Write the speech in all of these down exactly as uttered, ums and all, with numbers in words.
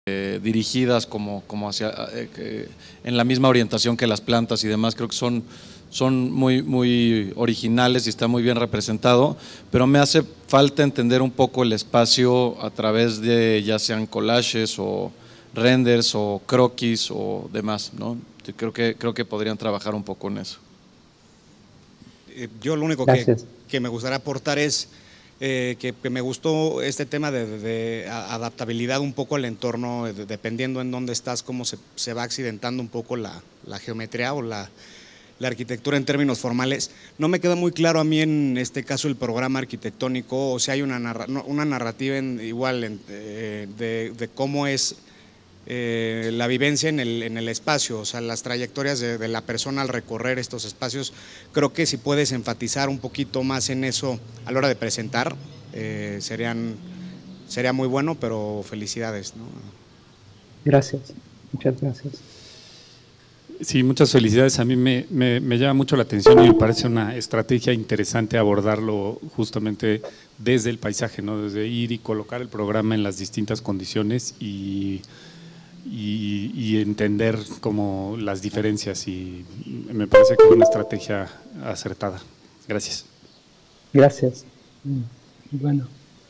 eh, dirigidas como, como hacia, eh, en la misma orientación que las plantas y demás. Creo que son, son muy, muy originales y está muy bien representado, pero me hace falta entender un poco el espacio a través de ya sean collages o renders o croquis o demás, ¿no? Creo que, creo que podrían trabajar un poco en eso. Eh, yo lo único que, que me gustaría aportar es eh, que, que me gustó este tema de, de, de adaptabilidad un poco al entorno, de, dependiendo en dónde estás, cómo se, se va accidentando un poco la, la geometría o la, la arquitectura en términos formales. No me queda muy claro a mí en este caso el programa arquitectónico, o sea, hay una, narra, una narrativa en, igual en, eh, de, de cómo es eh, la vivencia en el, en el espacio, o sea, las trayectorias de, de la persona al recorrer estos espacios. Creo que si puedes enfatizar un poquito más en eso a la hora de presentar, eh, serían, sería muy bueno, pero felicidades, ¿no? Gracias, muchas gracias. Sí, muchas felicidades. A mí me, me, me llama mucho la atención y me parece una estrategia interesante abordarlo justamente desde el paisaje, ¿no? Desde ir y colocar el programa en las distintas condiciones y, y, y entender como las diferencias, y me parece que es una estrategia acertada. Gracias. Gracias. Bueno.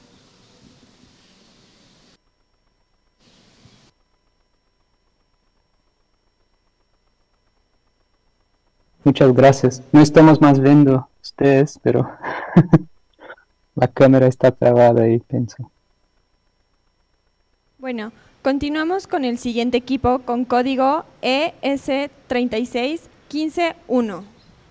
Muchas gracias. No estamos más viendo ustedes, pero la cámara está trabada ahí, pienso. Bueno, continuamos con el siguiente equipo con código E S tres seis uno cinco uno.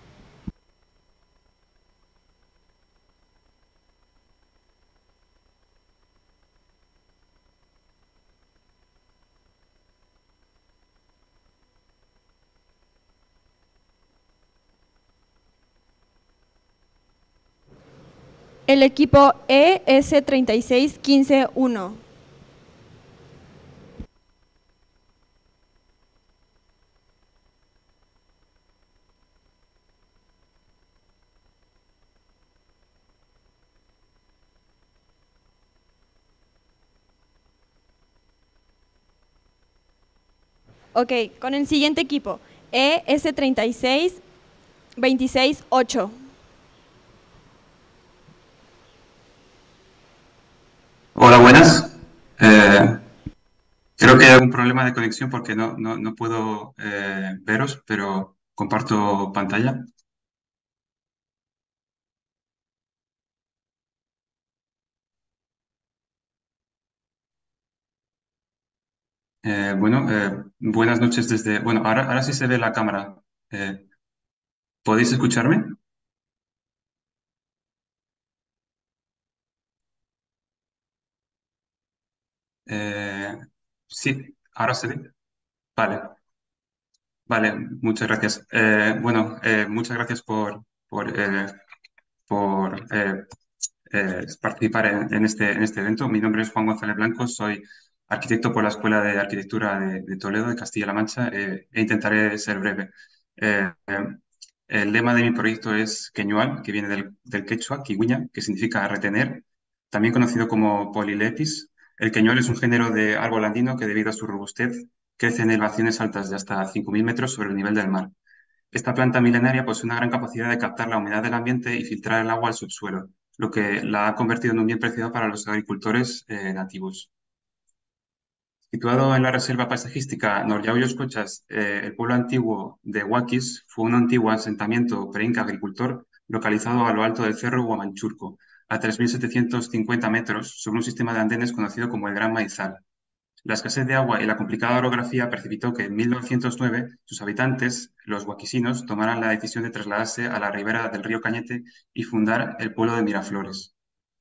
El equipo E S tres seis uno cinco uno. Ok, con el siguiente equipo, E S tres seis dos seis ocho. Hola, buenas. Eh, creo que hay algún problema de conexión porque no, no, no puedo eh, veros, pero comparto pantalla. Eh, bueno, eh, buenas noches desde… Bueno, ahora, ahora sí se ve la cámara. Eh, ¿podéis escucharme? Eh, sí, ahora se ve. Vale, vale, muchas gracias. Eh, bueno, eh, muchas gracias por, por, eh, por eh, eh, participar en, en este, en este evento. Mi nombre es Juan González Blanco, soy arquitecto por la Escuela de Arquitectura de, de Toledo, de Castilla-La Mancha, eh, e intentaré ser breve. Eh, eh, el lema de mi proyecto es Queñual, que viene del, del quechua, quiguiña, que significa retener, también conocido como Polylepis. El queñual es un género de árbol andino que, debido a su robustez, crece en elevaciones altas de hasta cinco mil metros sobre el nivel del mar. Esta planta milenaria posee una gran capacidad de captar la humedad del ambiente y filtrar el agua al subsuelo, lo que la ha convertido en un bien preciado para los agricultores eh, nativos. Situado en la reserva paisajística Noryauyos-Cochas, eh, el pueblo antiguo de Huaquis fue un antiguo asentamiento preinca agricultor localizado a lo alto del cerro Huamanchurco, a tres mil setecientos cincuenta metros, sobre un sistema de andenes conocido como el Gran Maizal. La escasez de agua y la complicada orografía precipitó que en mil novecientos nueve sus habitantes, los huaquisinos, tomaran la decisión de trasladarse a la ribera del río Cañete y fundar el pueblo de Miraflores.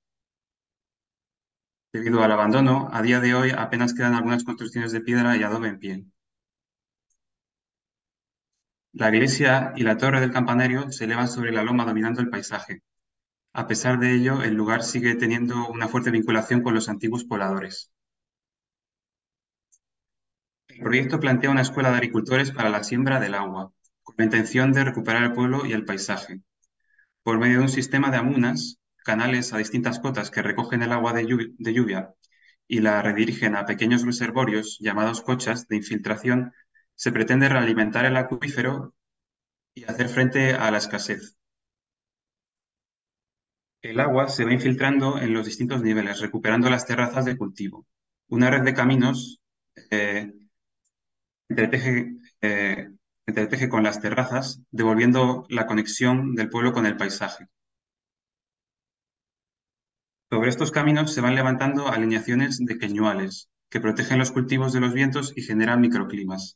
Debido al abandono, a día de hoy apenas quedan algunas construcciones de piedra y adobe en pie. La iglesia y la torre del campanario se elevan sobre la loma dominando el paisaje. A pesar de ello, el lugar sigue teniendo una fuerte vinculación con los antiguos pobladores. El proyecto plantea una escuela de agricultores para la siembra del agua, con la intención de recuperar el pueblo y el paisaje. Por medio de un sistema de amunas, canales a distintas cotas que recogen el agua de lluvia, y la redirigen a pequeños reservorios llamados cochas de infiltración, se pretende realimentar el acuífero y hacer frente a la escasez. El agua se va infiltrando en los distintos niveles, recuperando las terrazas de cultivo. Una red de caminos eh, entreteje, eh, entreteje con las terrazas, devolviendo la conexión del pueblo con el paisaje. Sobre estos caminos se van levantando alineaciones de queñuales, que protegen los cultivos de los vientos y generan microclimas.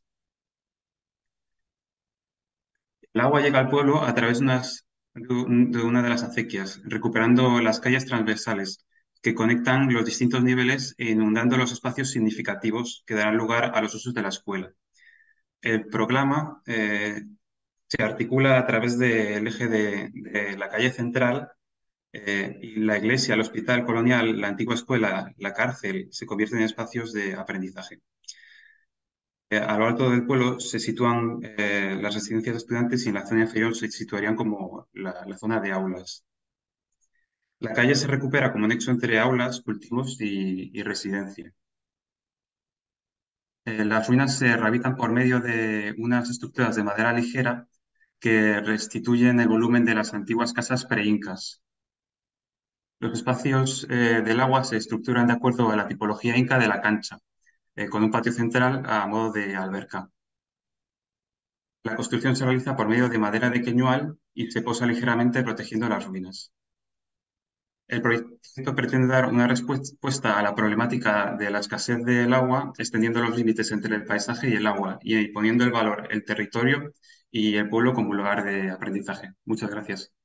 El agua llega al pueblo a través de, unas- de una de las acequias, recuperando las calles transversales que conectan los distintos niveles e inundando los espacios significativos que darán lugar a los usos de la escuela. El programa eh, se articula a través del eje de, de la calle central eh, y la iglesia, el hospital colonial, la antigua escuela, la cárcel, se convierten en espacios de aprendizaje. Eh, a lo alto del pueblo se sitúan eh, las residencias de estudiantes y en la zona inferior se situarían como la, la zona de aulas. La calle se recupera como nexo entre aulas, cultivos y, y residencia. Eh, las ruinas se rehabilitan por medio de unas estructuras de madera ligera que restituyen el volumen de las antiguas casas preincas. Los espacios eh, del agua se estructuran de acuerdo a la tipología inca de la cancha, eh, con un patio central a modo de alberca. La construcción se realiza por medio de madera de queñual y se posa ligeramente protegiendo las ruinas. El proyecto pretende dar una respuesta a la problemática de la escasez del agua, extendiendo los límites entre el paisaje y el agua y poniendo el valor el territorio y el pueblo como un lugar de aprendizaje. Muchas gracias.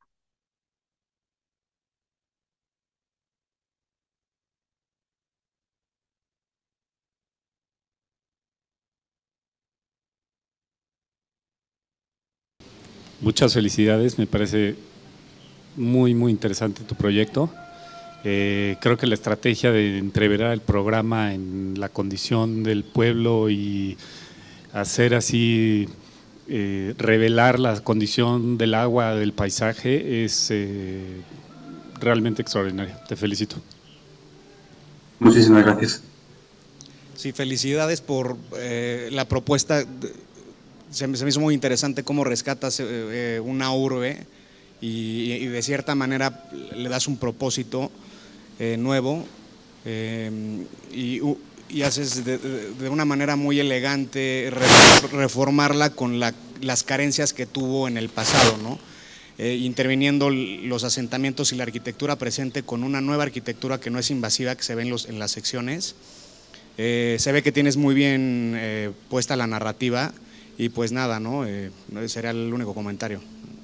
Muchas felicidades, me parece muy, muy interesante tu proyecto. Eh, creo que la estrategia de entreverar el programa en la condición del pueblo y hacer así, eh, revelar la condición del agua, del paisaje, es eh, realmente extraordinaria. Te felicito. Muchísimas gracias. Sí, felicidades por eh, la propuesta. Se me, se me hizo muy interesante cómo rescatas eh, una urbe y, y de cierta manera le das un propósito eh, nuevo eh, y, y haces de, de, de una manera muy elegante reformarla con la, las carencias que tuvo en el pasado, ¿no? Eh, interviniendo los asentamientos y la arquitectura presente con una nueva arquitectura que no es invasiva, que se ve en, los, en las secciones. Eh, se ve que tienes muy bien eh, puesta la narrativa y pues nada, ¿no? Eh, sería el único comentario.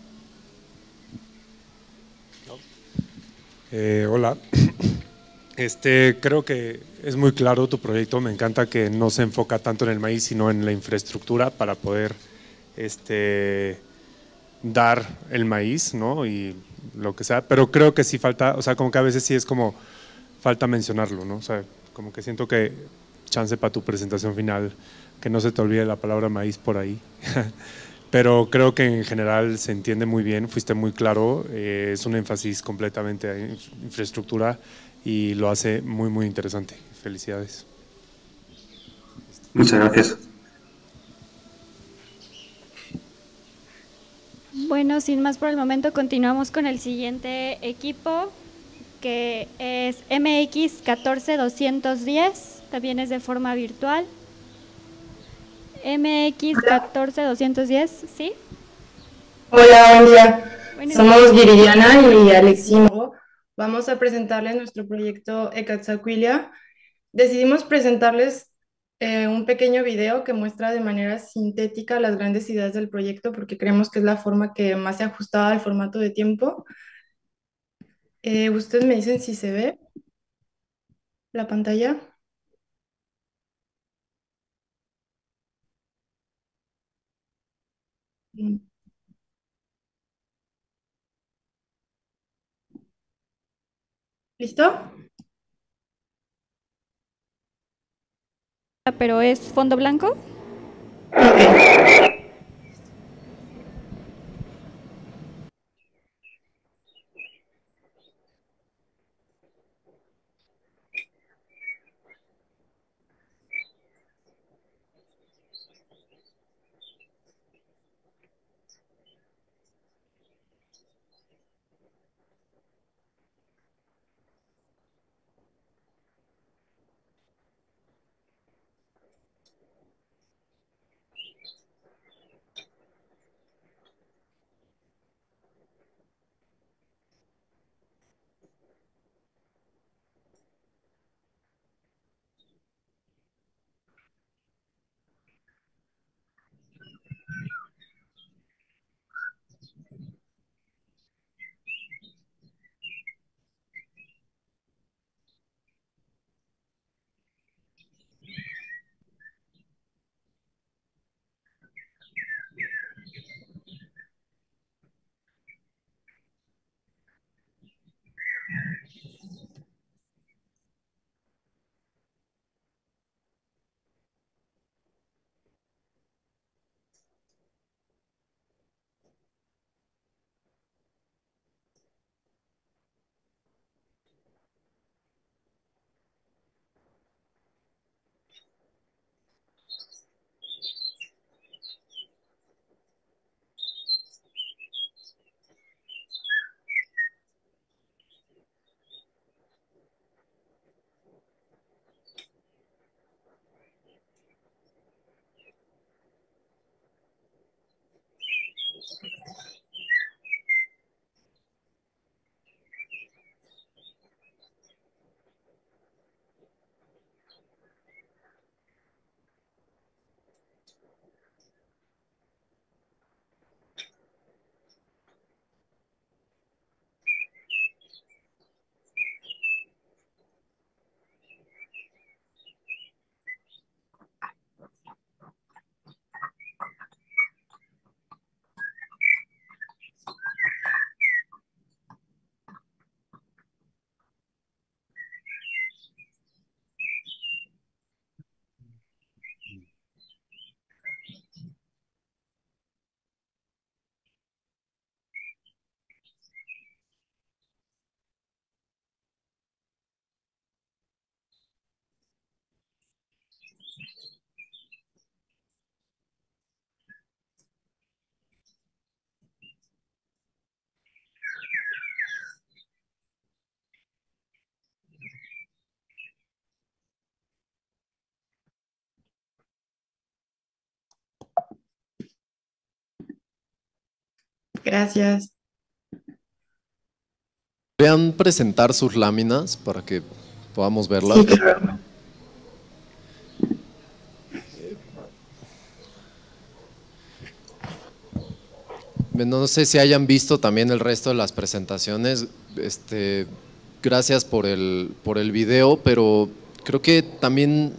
Eh, hola, este, creo que es muy claro tu proyecto, me encanta que no se enfoca tanto en el maíz sino en la infraestructura para poder este, dar el maíz, ¿no? Y lo que sea, pero creo que sí falta, o sea, como que a veces sí es como falta mencionarlo, ¿no? O sea, como que siento que chance para tu presentación final, que no se te olvide la palabra maíz por ahí. Pero creo que en general se entiende muy bien, fuiste muy claro, eh, es un énfasis completamente en infraestructura y lo hace muy, muy interesante. Felicidades. Muchas gracias. Bueno, sin más por el momento, continuamos con el siguiente equipo, que es M X catorce doscientos diez, también es de forma virtual. M X catorce doscientos diez, ¿sí? Hola, buen día. Bueno, somos Viridiana y Aleximo. Vamos a presentarles nuestro proyecto Ecatzacuilia. Decidimos presentarles eh, un pequeño video que muestra de manera sintética las grandes ideas del proyecto porque creemos que es la forma que más se ajustaba al formato de tiempo. Eh, Ustedes me dicen si se ve la pantalla. ¿Listo? ¿Pero es fondo blanco? Ok. Gracias. ¿Podrían presentar sus láminas para que podamos verlas? Sí, claro. No sé si hayan visto también el resto de las presentaciones. Este, gracias por el, por el video, pero creo que también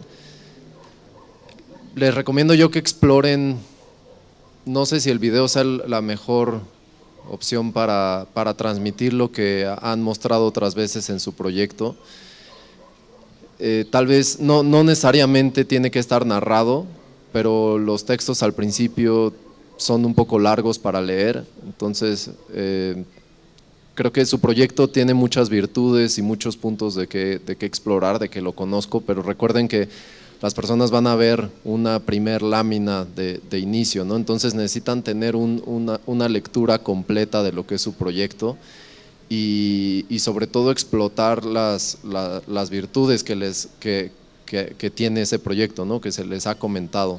les recomiendo yo que exploren, no sé si el video sea la mejor opción para, para transmitir lo que han mostrado otras veces en su proyecto. Eh, tal vez no, no necesariamente tiene que estar narrado, pero los textos al principio son un poco largos para leer, entonces eh, creo que su proyecto tiene muchas virtudes y muchos puntos de que, de que explorar, de que lo conozco, pero recuerden que las personas van a ver una primer lámina de, de inicio, ¿no? Entonces necesitan tener un, una, una lectura completa de lo que es su proyecto y, y sobre todo explotar las, la, las virtudes que, les, que, que, que tiene ese proyecto, ¿no? Que se les ha comentado.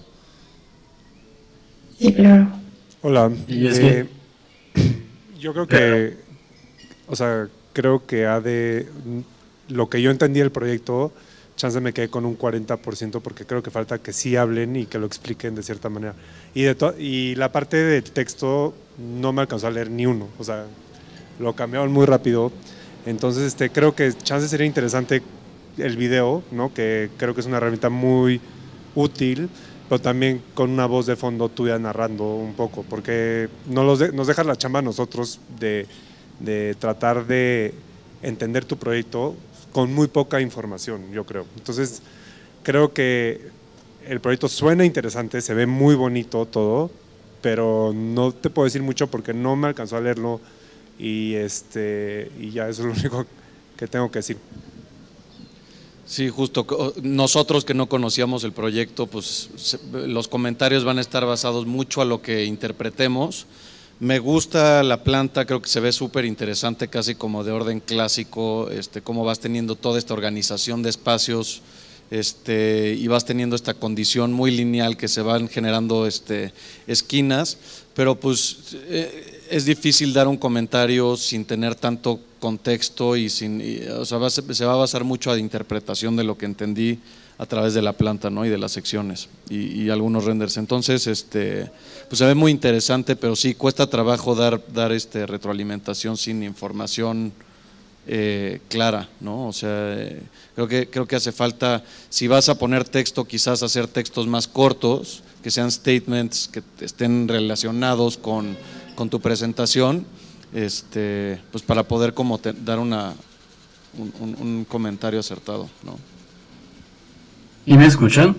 Sí, claro. Hola. Y es eh, que, yo creo que, o sea, creo que ha de, lo que yo entendí del proyecto, chance me quedé con un cuarenta por ciento porque creo que falta que sí hablen y que lo expliquen de cierta manera. Y, de to y la parte del texto no me alcanzó a leer ni uno, o sea, lo cambiaron muy rápido. Entonces este, creo que chance sería interesante el video, ¿no? Que creo que es una herramienta muy útil, pero también con una voz de fondo tuya narrando un poco, porque nos, los de, nos dejas la chamba a nosotros de, de tratar de entender tu proyecto con muy poca información, yo creo. Entonces, creo que el proyecto suena interesante, se ve muy bonito todo, pero no te puedo decir mucho porque no me alcanzó a leerlo y, este, y ya eso es lo único que tengo que decir. Sí, justo. Nosotros que no conocíamos el proyecto, pues los comentarios van a estar basados mucho a lo que interpretemos. Me gusta la planta, creo que se ve súper interesante, casi como de orden clásico, este, cómo vas teniendo toda esta organización de espacios este, y vas teniendo esta condición muy lineal que se van generando este, esquinas, pero pues eh, es difícil dar un comentario sin tener tanto contexto y sin, y, o sea, va, se va a basar mucho a la interpretación de lo que entendí a través de la planta, ¿no? Y de las secciones y, y algunos renders. Entonces, este, pues se ve muy interesante, pero sí cuesta trabajo dar, dar este retroalimentación sin información eh, clara, ¿no? O sea, eh, creo que creo que hace falta, si vas a poner texto, quizás hacer textos más cortos, que sean statements que estén relacionados con, con tu presentación, este, pues para poder como te, dar una un, un, un comentario acertado, ¿no? ¿Y me escuchan?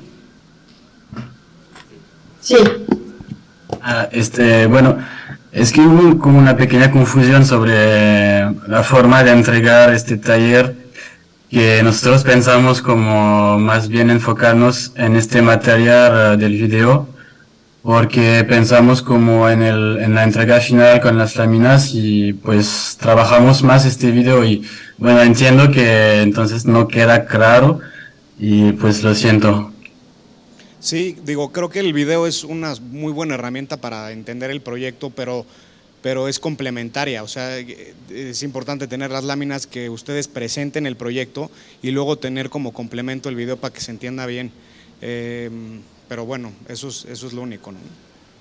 Sí. Ah, este, bueno, es que hubo como una pequeña confusión sobre la forma de entregar este taller, que nosotros pensamos como más bien enfocarnos en este material uh, del video, porque pensamos como en, el, en la entrega final con las láminas y pues trabajamos más este video y bueno, entiendo que entonces no queda claro. Y pues lo siento. Sí, digo, creo que el video es una muy buena herramienta para entender el proyecto, pero, pero es complementaria, o sea, es importante tener las láminas que ustedes presenten el proyecto y luego tener como complemento el video para que se entienda bien, eh, pero bueno, eso es, eso es lo único, ¿no?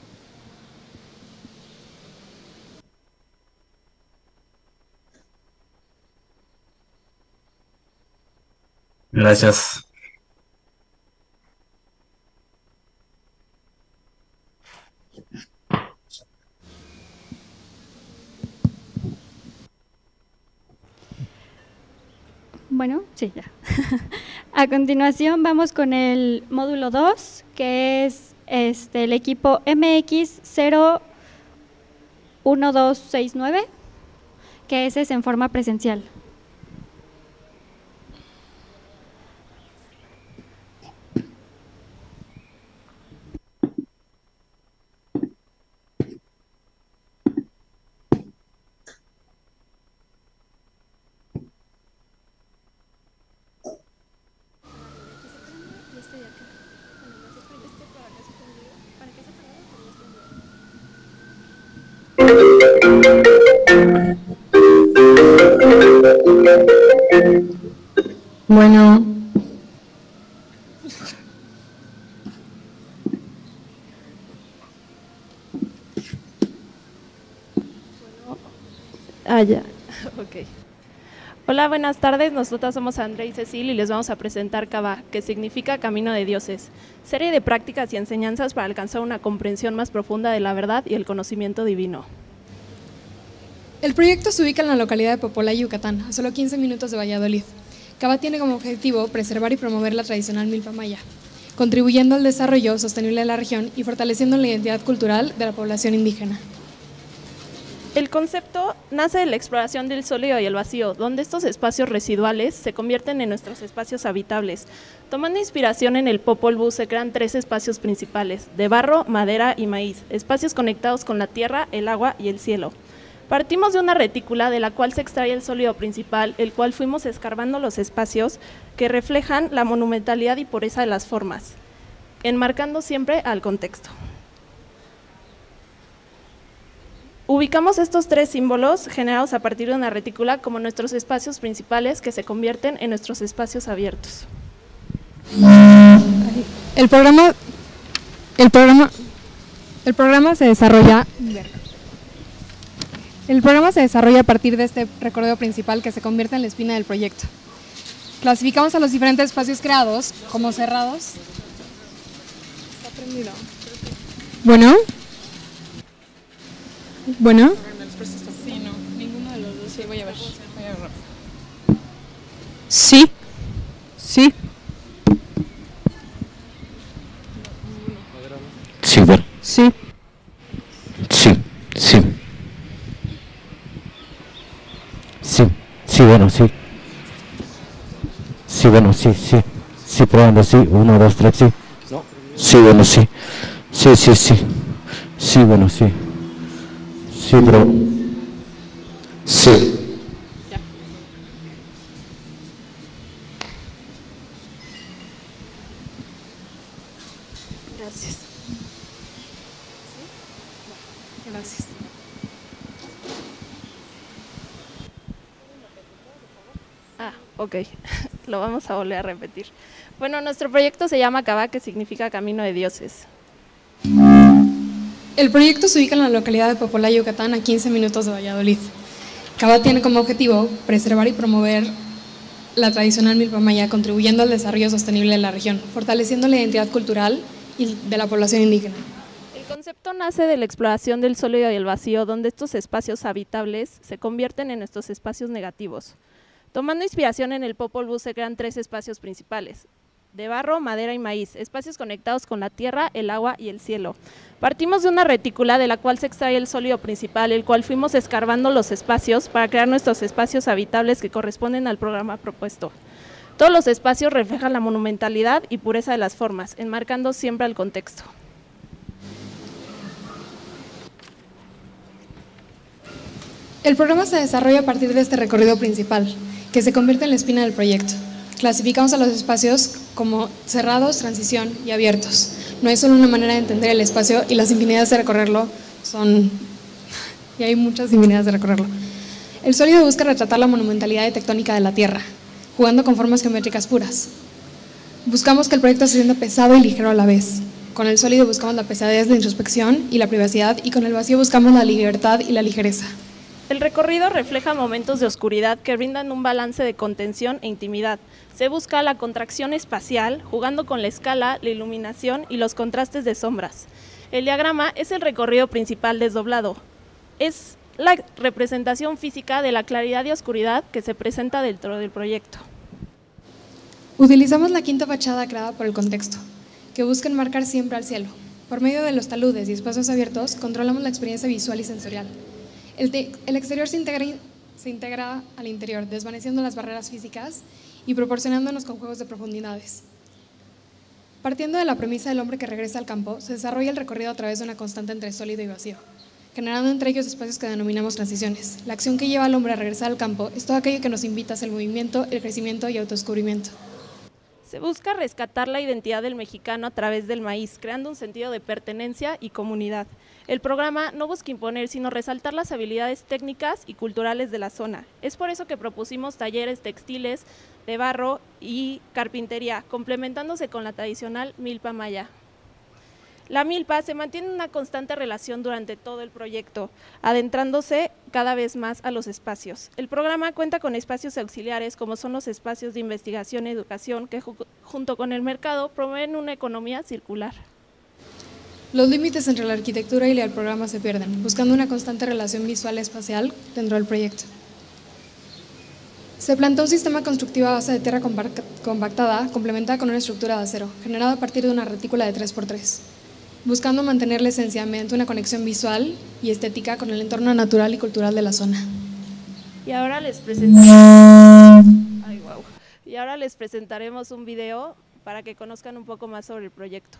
Gracias. Bueno, sí, ya. A continuación vamos con el módulo dos, que es este, el equipo M X cero uno dos seis nueve, que ese es en forma presencial. Bueno. Ah, ya. Ok. Hola, buenas tardes. Nosotras somos Andrea y Cecil y les vamos a presentar Kavá, que significa Camino de Dioses, serie de prácticas y enseñanzas para alcanzar una comprensión más profunda de la verdad y el conocimiento divino. El proyecto se ubica en la localidad de Popola, Yucatán, a solo quince minutos de Valladolid. Kavá tiene como objetivo preservar y promover la tradicional milpa maya, contribuyendo al desarrollo sostenible de la región y fortaleciendo la identidad cultural de la población indígena. El concepto nace de la exploración del sólido y el vacío, donde estos espacios residuales se convierten en nuestros espacios habitables. Tomando inspiración en el Popol Vuh se crean tres espacios principales, de barro, madera y maíz, espacios conectados con la tierra, el agua y el cielo. Partimos de una retícula de la cual se extrae el sólido principal, el cual fuimos escarbando los espacios que reflejan la monumentalidad y pureza de las formas, enmarcando siempre al contexto. Ubicamos estos tres símbolos generados a partir de una retícula como nuestros espacios principales que se convierten en nuestros espacios abiertos. El programa, el programa, el programa se desarrolla... El programa se desarrolla a partir de este recorrido principal que se convierte en la espina del proyecto. Clasificamos a los diferentes espacios creados como cerrados. Está prendido. Bueno. Bueno. Sí, no, ninguno de los dos. Sí, voy a ver. Voy a ver. Sí. Sí. Sí, bueno. Sí. Sí, sí. Sí, sí, bueno, sí. Sí, bueno, sí, sí. Sí, probando, sí. Uno, dos, tres, sí. No. Sí, bueno, sí. Sí, sí, sí. Sí, bueno, sí. Sí, pero... Sí. Ya. Gracias. Gracias. Ah, ok. Lo vamos a volver a repetir. Bueno, nuestro proyecto se llama Kavá, que significa Camino de Dioses. El proyecto se ubica en la localidad de Popola, Yucatán, a quince minutos de Valladolid. Kavá tiene como objetivo preservar y promover la tradicional milpa maya, contribuyendo al desarrollo sostenible de la región, fortaleciendo la identidad cultural y de la población indígena. El concepto nace de la exploración del sólido y el vacío, donde estos espacios habitables se convierten en nuestros espacios negativos. Tomando inspiración en el Popol Vuh se crean tres espacios principales, de barro, madera y maíz, espacios conectados con la tierra, el agua y el cielo. Partimos de una retícula de la cual se extrae el sólido principal, el cual fuimos escarbando los espacios para crear nuestros espacios habitables que corresponden al programa propuesto. Todos los espacios reflejan la monumentalidad y pureza de las formas, enmarcando siempre al contexto. El programa se desarrolla a partir de este recorrido principal, que se convierte en la espina del proyecto. Clasificamos a los espacios como cerrados, transición y abiertos. No hay solo una manera de entender el espacio y las infinidades de recorrerlo son… y hay muchas infinidades de recorrerlo. El sólido busca retratar la monumentalidad y tectónica de la Tierra, jugando con formas geométricas puras. Buscamos que el proyecto se sienta pesado y ligero a la vez. Con el sólido buscamos la pesadez, la introspección y la privacidad, y con el vacío buscamos la libertad y la ligereza. El recorrido refleja momentos de oscuridad que brindan un balance de contención e intimidad. Se busca la contracción espacial, jugando con la escala, la iluminación y los contrastes de sombras. El diagrama es el recorrido principal desdoblado. Es la representación física de la claridad y oscuridad que se presenta dentro del proyecto. Utilizamos la quinta fachada creada por el contexto, que busca enmarcar siempre al cielo. Por medio de los taludes y espacios abiertos, controlamos la experiencia visual y sensorial. El, te, el exterior se integra, se integra al interior, desvaneciendo las barreras físicas y proporcionándonos con juegos de profundidades. Partiendo de la premisa del hombre que regresa al campo, se desarrolla el recorrido a través de una constante entre sólido y vacío, generando entre ellos espacios que denominamos transiciones. La acción que lleva al hombre a regresar al campo es todo aquello que nos invita hacia el movimiento, el crecimiento y autodescubrimiento. Se busca rescatar la identidad del mexicano a través del maíz, creando un sentido de pertenencia y comunidad. El programa no busca imponer, sino resaltar las habilidades técnicas y culturales de la zona. Es por eso que propusimos talleres textiles, de barro y carpintería, complementándose con la tradicional milpa maya. La milpa se mantiene en una constante relación durante todo el proyecto, adentrándose cada vez más a los espacios. El programa cuenta con espacios auxiliares, como son los espacios de investigación y educación, que junto con el mercado promueven una economía circular. Los límites entre la arquitectura y el programa se pierden, buscando una constante relación visual espacial dentro del proyecto. Se planteó un sistema constructivo a base de tierra compactada, complementada con una estructura de acero, generada a partir de una retícula de tres por tres. Buscando mantener la esencia mediante una conexión visual y estética con el entorno natural y cultural de la zona. Y ahora les presentaremos, Ay, wow. y ahora les presentaremos un video para que conozcan un poco más sobre el proyecto.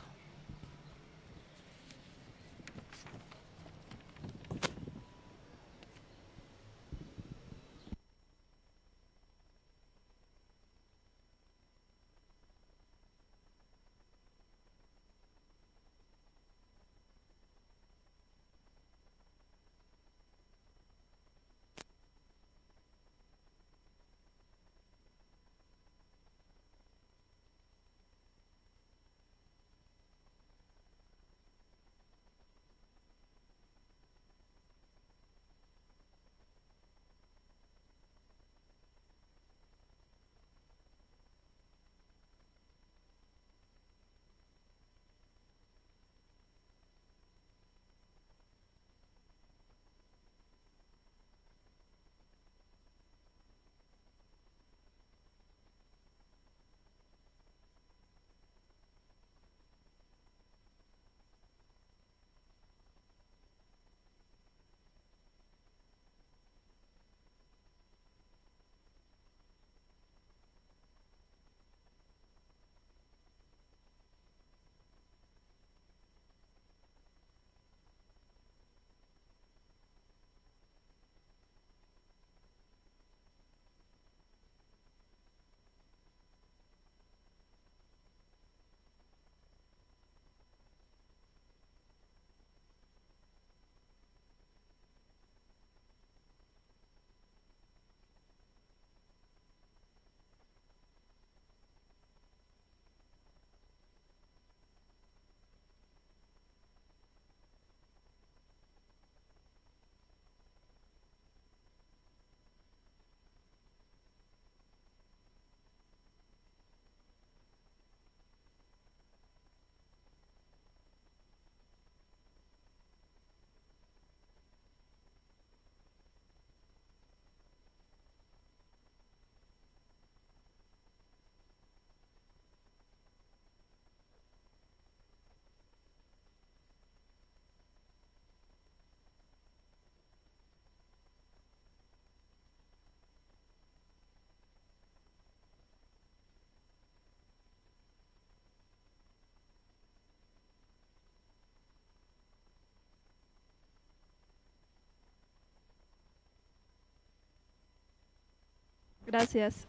Gracias.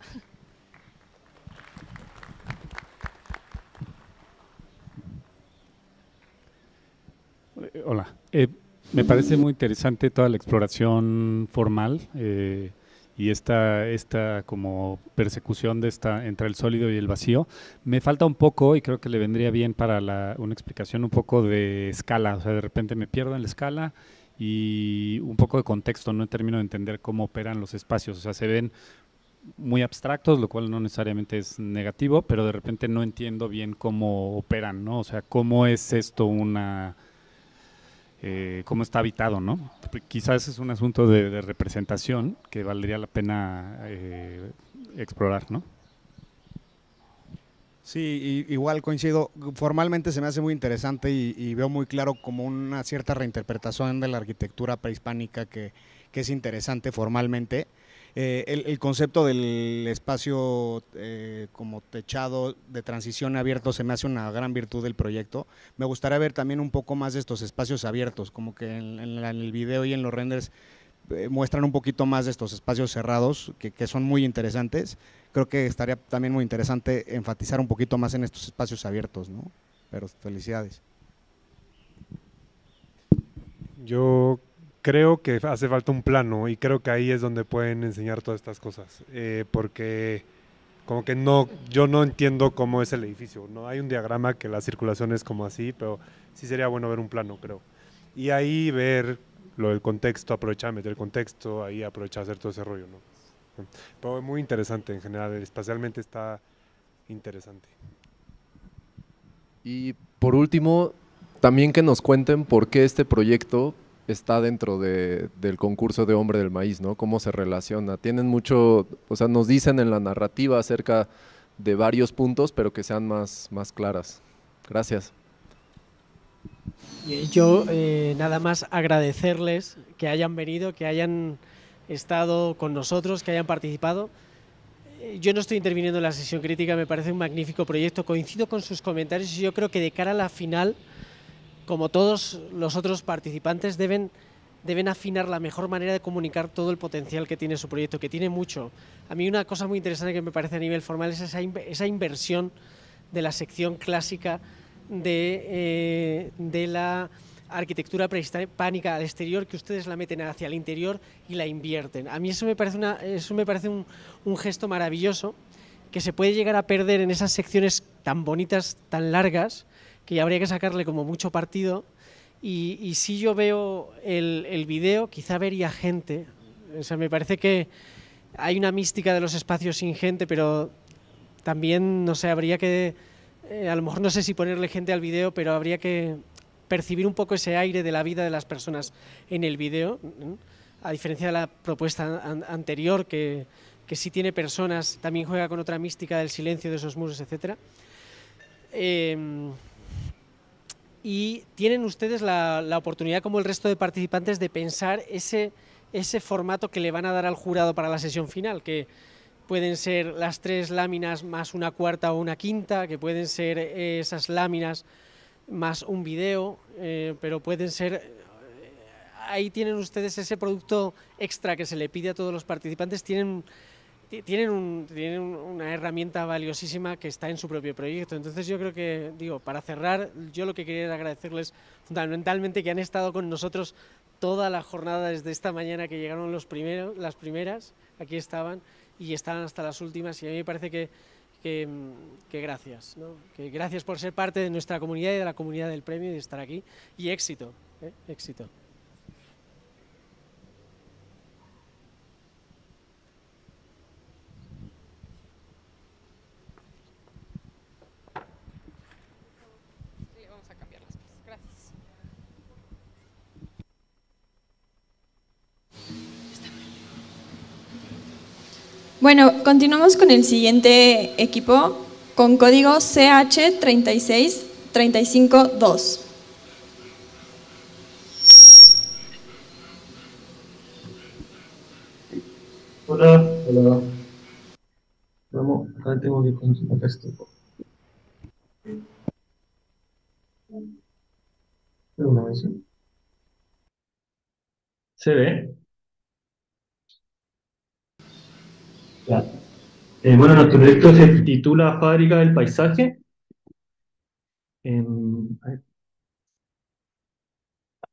hola. Eh, me parece muy interesante toda la exploración formal eh, y esta, esta como persecución de esta entre el sólido y el vacío. Me falta un poco, y creo que le vendría bien para la, una explicación un poco de escala, o sea, de repente me pierdo en la escala y un poco de contexto, no termino de entender cómo operan los espacios, o sea, se ven muy abstractos, lo cual no necesariamente es negativo, pero de repente no entiendo bien cómo operan, ¿no? O sea, cómo es esto una... Eh, cómo está habitado, ¿no? Quizás es un asunto de, de representación que valdría la pena eh, explorar, ¿no? Sí, y, igual coincido, formalmente se me hace muy interesante y, y veo muy claro como una cierta reinterpretación de la arquitectura prehispánica que, que es interesante formalmente. Eh, el, el concepto del espacio eh, como techado de transición abierto se me hace una gran virtud del proyecto. Me gustaría ver también un poco más de estos espacios abiertos, como que en, en, la, en el video y en los renders eh, muestran un poquito más de estos espacios cerrados que, que son muy interesantes. Creo que estaría también muy interesante enfatizar un poquito más en estos espacios abiertos, ¿no? Pero felicidades. Yo creo que hace falta un plano y creo que ahí es donde pueden enseñar todas estas cosas, eh, porque como que no, yo no entiendo cómo es el edificio, no hay un diagrama que la circulación es como así, pero sí sería bueno ver un plano, creo, y ahí ver lo del contexto, aprovechar, meter el contexto, ahí aprovechar hacer todo ese rollo, ¿no? Pero muy interesante en general, espacialmente está interesante. Y por último, también que nos cuenten por qué este proyecto está dentro de, del concurso de Hombre del Maíz, ¿no? ¿Cómo se relaciona? Tienen mucho, o sea, nos dicen en la narrativa acerca de varios puntos, pero que sean más, más claras. Gracias. Yo eh, nada más agradecerles que hayan venido, que hayan estado con nosotros, que hayan participado. Yo no estoy interviniendo en la sesión crítica, me parece un magnífico proyecto, coincido con sus comentarios y yo creo que de cara a la final, como todos los otros participantes, deben, deben afinar la mejor manera de comunicar todo el potencial que tiene su proyecto, que tiene mucho. A mí una cosa muy interesante que me parece a nivel formal es esa, esa inversión de la sección clásica de, eh, de la arquitectura prehispánica al exterior, que ustedes la meten hacia el interior y la invierten. A mí eso me parece, una, eso me parece un, un gesto maravilloso que se puede llegar a perder en esas secciones tan bonitas, tan largas, que habría que sacarle como mucho partido. Y, y si yo veo el, el video, quizá vería gente. O sea, me parece que hay una mística de los espacios sin gente, pero también, no sé, habría que, eh, a lo mejor no sé si ponerle gente al video, pero habría que percibir un poco ese aire de la vida de las personas en el video, ¿no? A diferencia de la propuesta an anterior, que, que sí tiene personas, también juega con otra mística del silencio de esos muros, etcétera. Eh, y tienen ustedes la, la oportunidad, como el resto de participantes, de pensar ese, ese formato que le van a dar al jurado para la sesión final, que pueden ser las tres láminas más una cuarta o una quinta, que pueden ser esas láminas más un video, eh, pero pueden ser, eh, ahí tienen ustedes ese producto extra que se le pide a todos los participantes, tienen, tienen, un, tienen una herramienta valiosísima que está en su propio proyecto. Entonces yo creo que, digo, para cerrar, yo lo que quería era agradecerles fundamentalmente que han estado con nosotros toda la jornada desde esta mañana que llegaron los primeros, las primeras, aquí estaban, y estaban hasta las últimas, y a mí me parece que Que, que gracias, ¿no? Que gracias por ser parte de nuestra comunidad y de la comunidad del premio y de estar aquí. Y éxito, ¿eh? Éxito. Sí, vamos a cambiar las cosas. Gracias. Bueno, continuamos con el siguiente equipo con código C H treinta y seis treinta y cinco dos. Hola, hola. Vamos, acá tengo que continuar esto. Una vez. ¿Se ve? Ya. Eh, bueno, nuestro proyecto se titula Fábrica del Paisaje. Eh,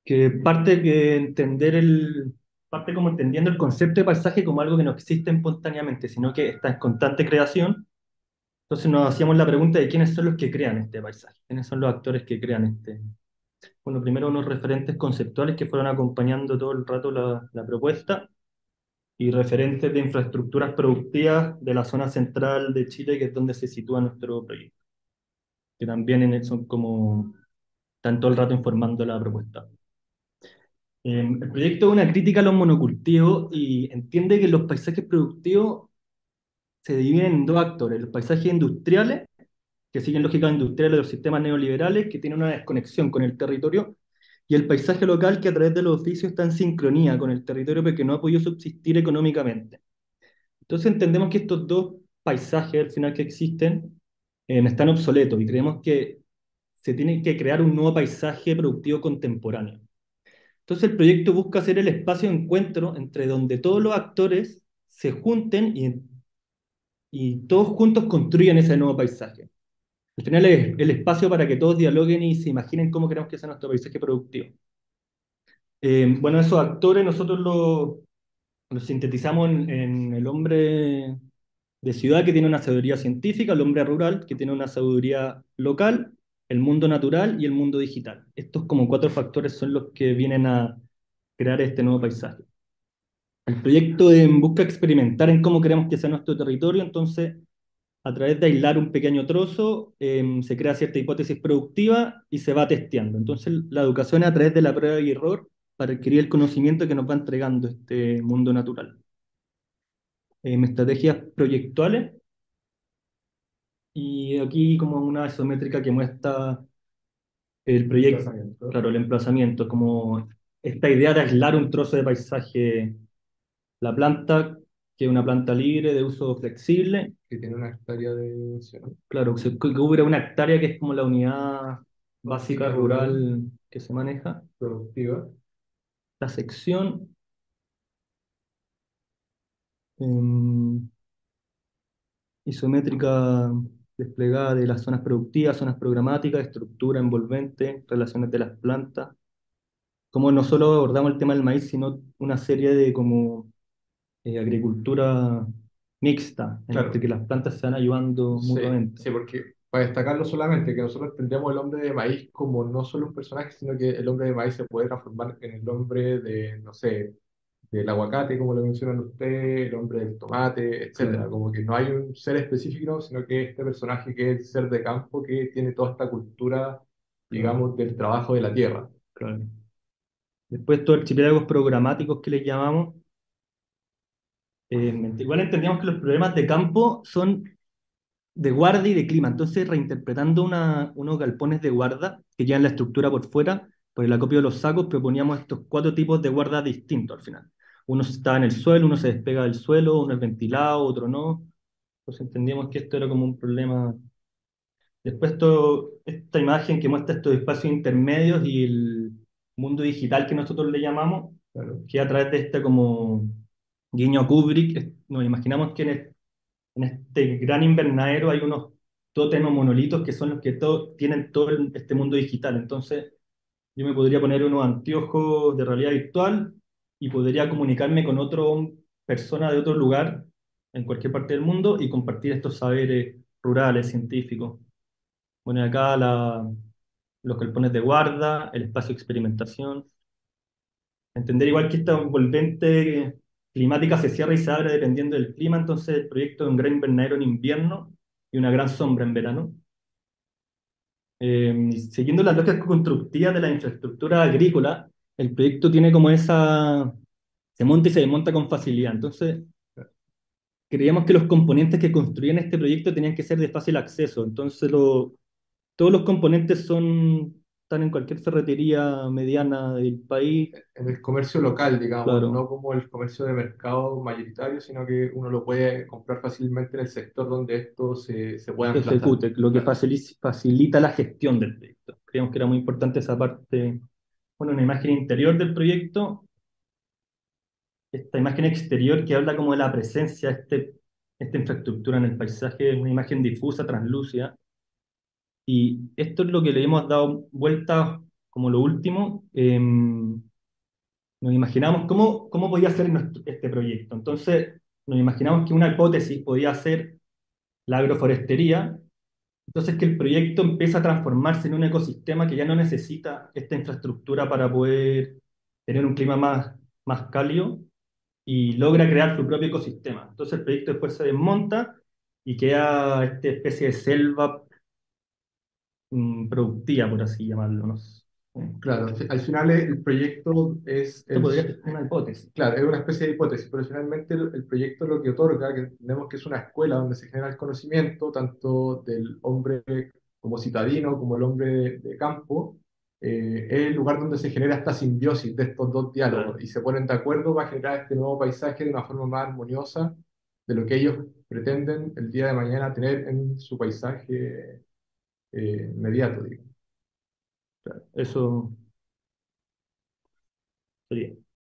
que parte que entender el, parte como entendiendo el concepto de paisaje como algo que no existe espontáneamente, sino que está en constante creación. Entonces nos hacíamos la pregunta de quiénes son los que crean este paisaje, quiénes son los actores que crean este. Bueno, primero unos referentes conceptuales que fueron acompañando todo el rato la, la propuesta, y referentes de infraestructuras productivas de la zona central de Chile, que es donde se sitúa nuestro proyecto, que también en el- son como, están todo el rato informando la propuesta. Eh, el proyecto es una crítica a los monocultivos y entiende que los paisajes productivos se dividen en dos actores: los paisajes industriales, que siguen lógicas industriales de los sistemas neoliberales, que tienen una desconexión con el territorio, y el paisaje local, que a través de los oficios está en sincronía con el territorio, pero que no ha podido subsistir económicamente. Entonces entendemos que estos dos paisajes al final que existen eh, están obsoletos, y creemos que se tiene que crear un nuevo paisaje productivo contemporáneo. Entonces el proyecto busca ser el espacio de encuentro entre donde todos los actores se junten y, y todos juntos construyan ese nuevo paisaje. Al final es el espacio para que todos dialoguen y se imaginen cómo queremos que sea nuestro paisaje productivo. Eh, bueno, esos actores nosotros los, los sintetizamos en, en el hombre de ciudad, que tiene una sabiduría científica; el hombre rural, que tiene una sabiduría local; el mundo natural y el mundo digital. Estos como cuatro factores son los que vienen a crear este nuevo paisaje. El proyecto eh, busca experimentar en cómo queremos que sea nuestro territorio. Entonces, a través de aislar un pequeño trozo, eh, se crea cierta hipótesis productiva y se va testeando. Entonces, la educación es a través de la prueba y error para adquirir el conocimiento que nos va entregando este mundo natural. Eh, estrategias proyectuales. Y aquí como una isométrica que muestra el proyecto, claro, el emplazamiento, como esta idea de aislar un trozo de paisaje, la planta, que es una planta libre de uso flexible, Que tiene una hectárea de dimensión. claro, que, se- que cubre una hectárea, que es como la unidad básica rural que se maneja. Productiva. La sección, em, isométrica desplegada de las zonas productivas, zonas programáticas, estructura envolvente, relaciones de las plantas. Como no solo abordamos el tema del maíz, sino una serie de como eh, agricultura mixta, en Claro. la que las plantas se van ayudando Sí, mutuamente. sí, porque para destacarlo solamente, que nosotros tendríamos el hombre de maíz como no solo un personaje, sino que el hombre de maíz se puede transformar en el hombre de, no sé, del aguacate, como lo mencionan ustedes, el hombre del tomate, etcétera. Claro. Como que no hay un ser específico, sino que este personaje que es el ser de campo, que tiene toda esta cultura, digamos, del trabajo de la tierra. Claro. Después estos archipiélagos programáticos que les llamamos. Eh, igual entendíamos que los problemas de campo son de guarda y de clima. Entonces, reinterpretando una- unos galpones de guarda que llevan la estructura por fuera, por el acopio de los sacos, proponíamos estos cuatro tipos de guarda distintos al final. Uno está en el suelo, uno se despega del suelo, uno es ventilado, otro no. Entonces entendíamos que esto era como un problema. Después esto, esta imagen que muestra estos espacios intermedios y el mundo digital que nosotros le llamamos, que a través de este como guiño a Kubrick, es- nos imaginamos que en, el- en este gran invernadero hay unos tótems o monolitos que son los que todo, tienen todo el- este mundo digital. Entonces yo me podría poner unos anteojos de realidad virtual y podría comunicarme con otra persona de otro lugar en cualquier parte del mundo y compartir estos saberes rurales, científicos. Bueno, y acá la, los galpones de guarda, el espacio de experimentación. Entender igual que esta envolvente climática se cierra y se abre dependiendo del clima. Entonces el proyecto es un gran invernadero en invierno y una gran sombra en verano. Eh, siguiendo las lógicas constructivas de la infraestructura agrícola, el proyecto tiene como esa, se monta y se desmonta con facilidad. Entonces, creíamos que los componentes que construían este proyecto tenían que ser de fácil acceso. Entonces, lo, todos los componentes son, están en cualquier ferretería mediana del país. En el comercio local, digamos, Claro. no como el comercio de mercado mayoritario, sino que uno lo puede comprar fácilmente en el sector donde esto se, se pueda Se implantar. ejecute, lo que Claro. facili- facilita la gestión del proyecto. Creíamos que era muy importante esa parte. Bueno, una imagen interior del proyecto, esta imagen exterior que habla como de la presencia de este, esta infraestructura en el paisaje, es una imagen difusa, translúcida, y esto es lo que le hemos dado vueltas como lo último, eh, nos imaginamos cómo, cómo podía ser nuestro, este proyecto. Entonces, nos imaginamos que una hipótesis podía ser la agroforestería, entonces que el proyecto empieza a transformarse en un ecosistema que ya no necesita esta infraestructura para poder tener un clima más, más cálido y logra crear su propio ecosistema. Entonces el proyecto después se desmonta y queda esta especie de selva mm, productiva, por así llamarlo, ¿no? Claro, al final el proyecto es... Esto el, podría ser una hipótesis. Claro, es una especie de hipótesis, pero finalmente el, el proyecto lo que otorga, que entendemos que es una escuela donde se genera el conocimiento, tanto del hombre como citadino, como el hombre de, de campo, eh, es el lugar donde se genera esta simbiosis de estos dos diálogos y se ponen de acuerdo para generar este nuevo paisaje de una forma más armoniosa de lo que ellos pretenden el día de mañana tener en su paisaje eh, inmediato, digo. Claro, eso sería.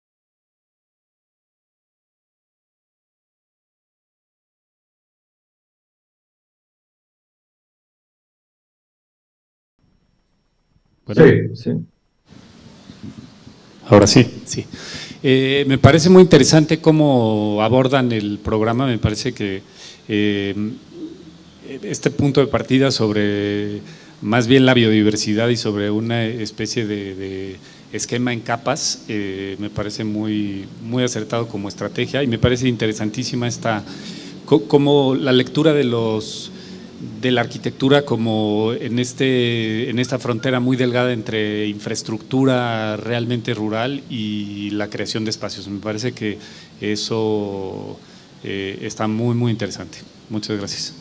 Bueno. Sí, sí. Ahora sí, sí. Eh, me parece muy interesante cómo abordan el programa, me parece que eh, este punto de partida sobre más bien la biodiversidad y sobre una especie de, de esquema en capas, eh, me parece muy, muy acertado como estrategia y me parece interesantísima esta, como la lectura de los de la arquitectura como en, este, en esta frontera muy delgada entre infraestructura realmente rural y la creación de espacios. Me parece que eso eh, está muy, muy interesante. Muchas gracias.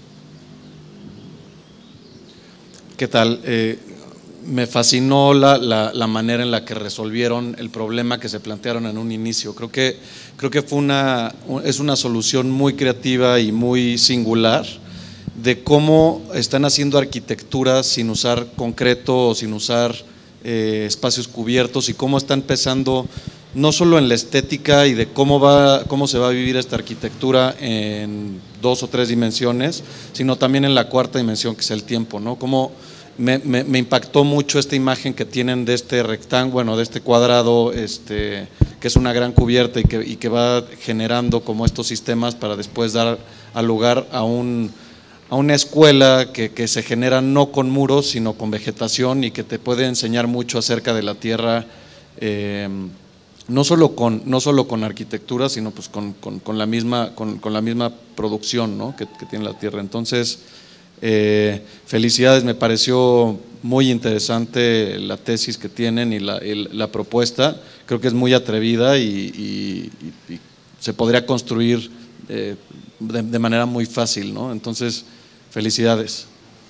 ¿Qué tal? Eh, me fascinó la, la, la manera en la que resolvieron el problema que se plantearon en un inicio. Creo que, creo que fue una, es una solución muy creativa y muy singular de cómo están haciendo arquitectura sin usar concreto o sin usar eh, espacios cubiertos y cómo están pensando no solo en la estética y de cómo, va, cómo se va a vivir esta arquitectura en dos o tres dimensiones, sino también en la cuarta dimensión, que es el tiempo, ¿no? Cómo me, me, me impactó mucho esta imagen que tienen de este rectángulo, bueno, de este cuadrado, este, que es una gran cubierta y que, y que va generando como estos sistemas para después dar al lugar a un a una escuela que, que se genera no con muros, sino con vegetación y que te puede enseñar mucho acerca de la tierra, eh, no solo con, no solo con arquitectura, sino pues con, con, con, la, misma, con, con la misma producción, ¿no? que, que tiene la tierra. Entonces, eh, felicidades, me pareció muy interesante la tesis que tienen y la, y la propuesta, creo que es muy atrevida y, y, y, y se podría construir eh, de, de manera muy fácil, ¿no? Entonces, felicidades.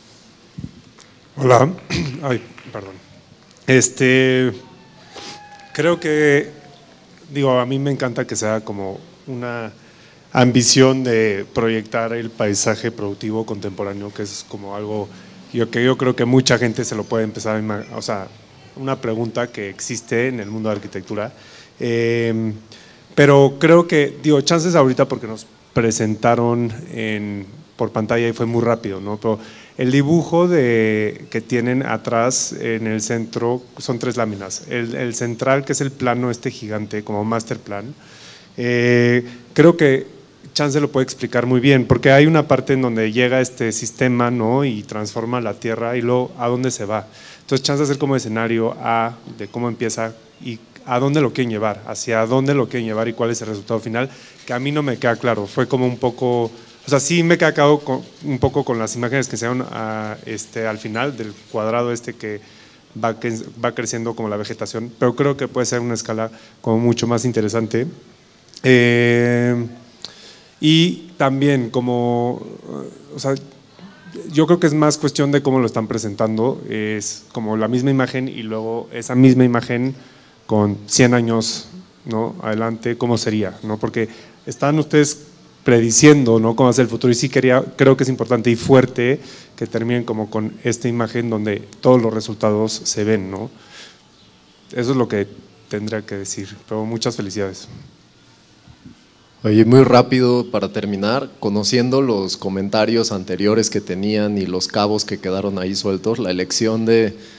Hola, ay, perdón. Este, creo que, digo, a mí me encanta que sea como una ambición de proyectar el paisaje productivo contemporáneo, que es como algo yo, que yo creo que mucha gente se lo puede empezar a, o sea, una pregunta que existe en el mundo de arquitectura. Eh, pero creo que, digo, chances ahorita porque nos presentaron en, por pantalla y fue muy rápido, ¿no? Pero el dibujo de, que tienen atrás en el centro son tres láminas. El, el central, que es el plano este gigante, como master plan, eh, creo que Chance lo puede explicar muy bien, porque hay una parte en donde llega este sistema, ¿no? Y transforma la tierra y luego a dónde se va. Entonces Chance hacer como escenario A de cómo empieza y a dónde lo quieren llevar, hacia dónde lo quieren llevar y cuál es el resultado final, que a mí no me queda claro. Fue como un poco, o sea, sí me queda claro con, un poco con las imágenes que se dan a, este, al final del cuadrado este que va, que va creciendo como la vegetación, pero creo que puede ser una escala como mucho más interesante. Eh, y también como, o sea, yo creo que es más cuestión de cómo lo están presentando, es como la misma imagen y luego esa misma imagen con cien años, ¿no? Adelante, ¿cómo sería? ¿No? Porque están ustedes prediciendo, ¿no? Cómo es el futuro y sí quería, creo que es importante y fuerte que terminen como con esta imagen donde todos los resultados se ven, ¿no? Eso es lo que tendría que decir, pero muchas felicidades. Oye, muy rápido para terminar, conociendo los comentarios anteriores que tenían y los cabos que quedaron ahí sueltos, la elección de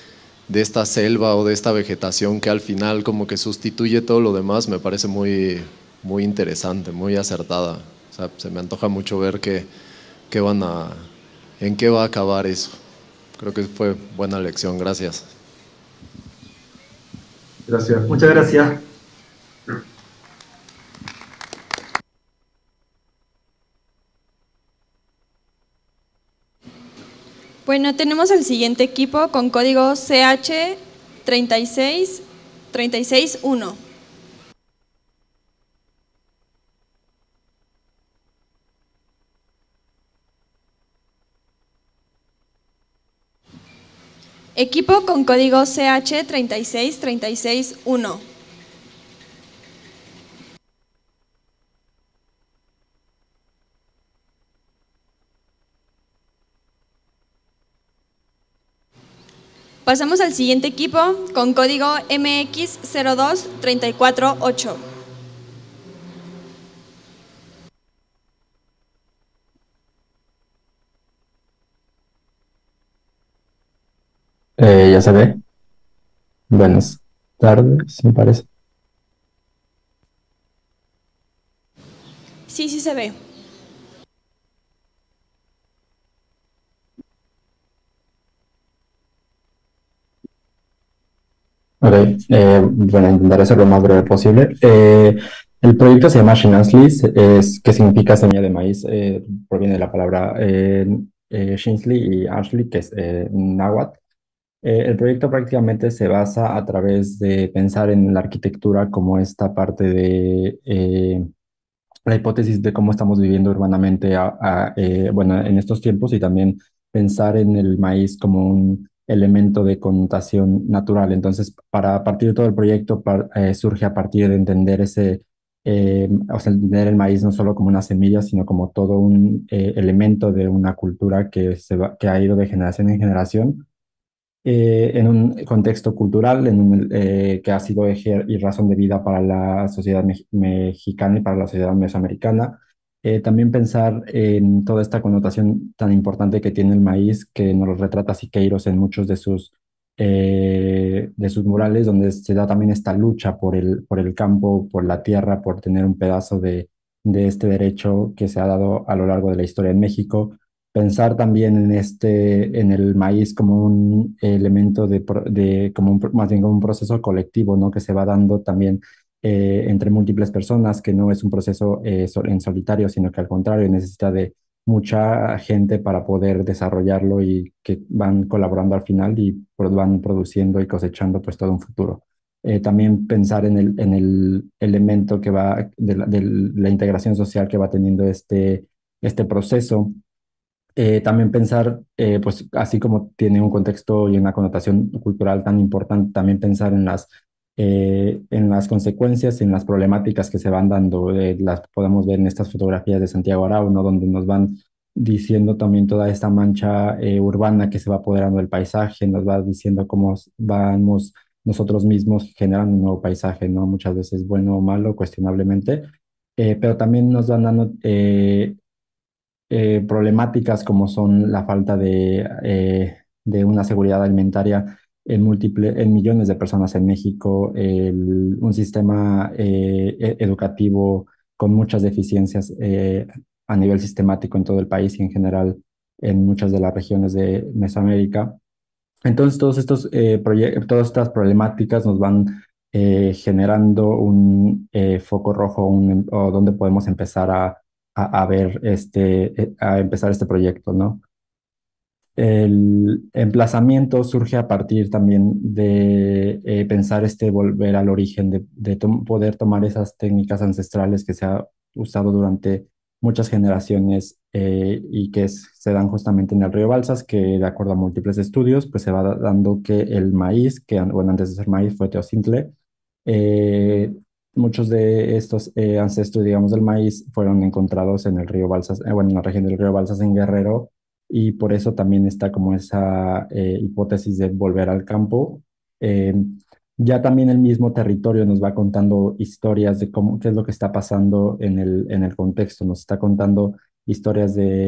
de esta selva o de esta vegetación que al final como que sustituye todo lo demás, me parece muy, muy interesante, muy acertada. O sea, se me antoja mucho ver qué, qué van a, en qué va a acabar eso. Creo que fue buena lección, gracias. Gracias, muchas gracias. Bueno, tenemos el siguiente equipo con código C H treinta y seis treinta y seis uno. Equipo con código C H treinta y seis treinta y seis uno. Pasamos al siguiente equipo con código M X cero dos treinta y cuatro ocho. Eh, ya se ve. Buenas tardes, me parece. Sí, sí se ve. Ok, eh, bueno, intentaré ser lo más breve posible. Eh, el proyecto se llama Shinasli, es, que significa semilla de maíz, eh, proviene de la palabra eh, eh, Shinsli y Ashli, que es eh, náhuatl. Eh, el proyecto prácticamente se basa a través de pensar en la arquitectura como esta parte de eh, la hipótesis de cómo estamos viviendo urbanamente a- a, eh, bueno, en estos tiempos, y también pensar en el maíz como un elemento de connotación natural. Entonces, para partir de todo el proyecto par- eh, surge a partir de entender ese, eh, o sea, entender el maíz no solo como una semilla, sino como todo un eh, elemento de una cultura que, se va- que ha ido de generación en generación, eh, en un contexto cultural en un, eh, que ha sido eje y razón de vida para la sociedad mex- mexicana y para la sociedad mesoamericana. Eh, también pensar en toda esta connotación tan importante que tiene el maíz, que nos lo retrata Siqueiros en muchos de sus, eh, de sus murales, donde se da también esta lucha por el, por el campo, por la tierra, por tener un pedazo de, de este derecho que se ha dado a lo largo de la historia en México. Pensar también en este, en el maíz como un elemento de, pro- de como un, pro- más bien como un proceso colectivo, ¿no? Que se va dando también eh, entre múltiples personas, que no es un proceso eh, so- en solitario, sino que al contrario necesita de mucha gente para poder desarrollarlo, y que van colaborando al final y pro- van produciendo y cosechando pues todo un futuro. Eh, también pensar en el, en el elemento que va de la, de la integración social que va teniendo este, este proceso. Eh, también pensar, eh, pues así como tiene un contexto y una connotación cultural tan importante, también pensar en las, eh, en las consecuencias y en las problemáticas que se van dando. Eh, las podemos ver en estas fotografías de Santiago Arau, ¿no? Donde nos van diciendo también toda esta mancha eh, urbana que se va apoderando del paisaje, nos va diciendo cómo s- vamos nosotros mismos generando un nuevo paisaje, ¿no? Muchas veces bueno o malo, cuestionablemente, eh, pero también nos van dando eh, eh, problemáticas como son la falta de, eh, de una seguridad alimentaria en, múltiple, en millones de personas en México, el- un sistema eh, e- educativo con muchas deficiencias eh, a nivel sistemático en todo el país y en general en muchas de las regiones de Mesoamérica. Entonces, todos estos, eh, proye- todas estas problemáticas nos van eh, generando un eh, foco rojo, un, o donde podemos empezar a, a, a ver este, eh, a empezar este proyecto, ¿no? El emplazamiento surge a partir también de eh, pensar este volver al origen, de, de tom- poder tomar esas técnicas ancestrales que se ha usado durante muchas generaciones, eh, y que es- se dan justamente en el río Balsas, que de acuerdo a múltiples estudios, pues se va da- dando que el maíz, que an- bueno, antes de ser maíz fue teocintle. eh, Muchos de estos eh, ancestros, digamos, del maíz fueron encontrados en el río Balsas, eh, bueno, en la región del río Balsas en Guerrero, y por eso también está como esa eh, hipótesis de volver al campo. Eh, ya también el mismo territorio nos va contando historias de cómo, qué es lo que está pasando en el, en el contexto, nos está contando historias de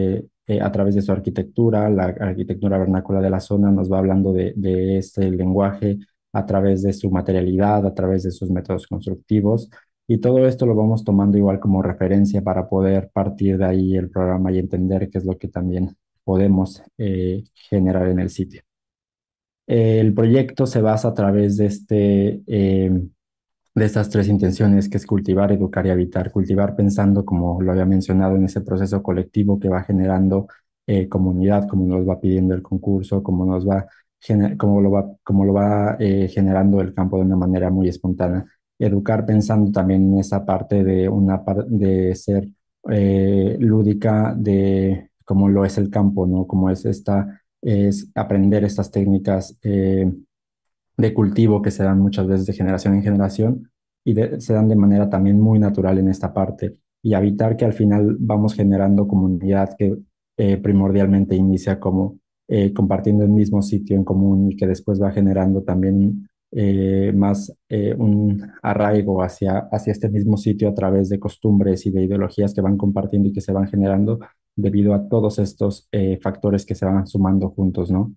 eh, a través de su arquitectura, la arquitectura vernácula de la zona nos va hablando de, de este lenguaje a través de su materialidad, a través de sus métodos constructivos. Y todo esto lo vamos tomando igual como referencia para poder partir de ahí el programa y entender qué es lo que también podemos eh, generar en el sitio. Eh, el proyecto se basa a través de, este, eh, de estas tres intenciones, que es cultivar, educar y habitar. Cultivar pensando, como lo había mencionado, en ese proceso colectivo que va generando eh, comunidad, como nos va pidiendo el concurso, como nos va, gener- como lo va, como lo va eh, generando el campo de una manera muy espontánea. Educar pensando también en esa parte de, una par- de ser eh, lúdica, de cómo lo es el campo, ¿no? Como es esta, es aprender estas técnicas eh, de cultivo que se dan muchas veces de generación en generación y de- se dan de manera también muy natural en esta parte y evitar que al final vamos generando comunidad que eh, primordialmente inicia como eh, compartiendo el mismo sitio en común y que después va generando también eh, más eh, un arraigo hacia, hacia este mismo sitio a través de costumbres y de ideologías que van compartiendo y que se van generando debido a todos estos eh, factores que se van sumando juntos, ¿no?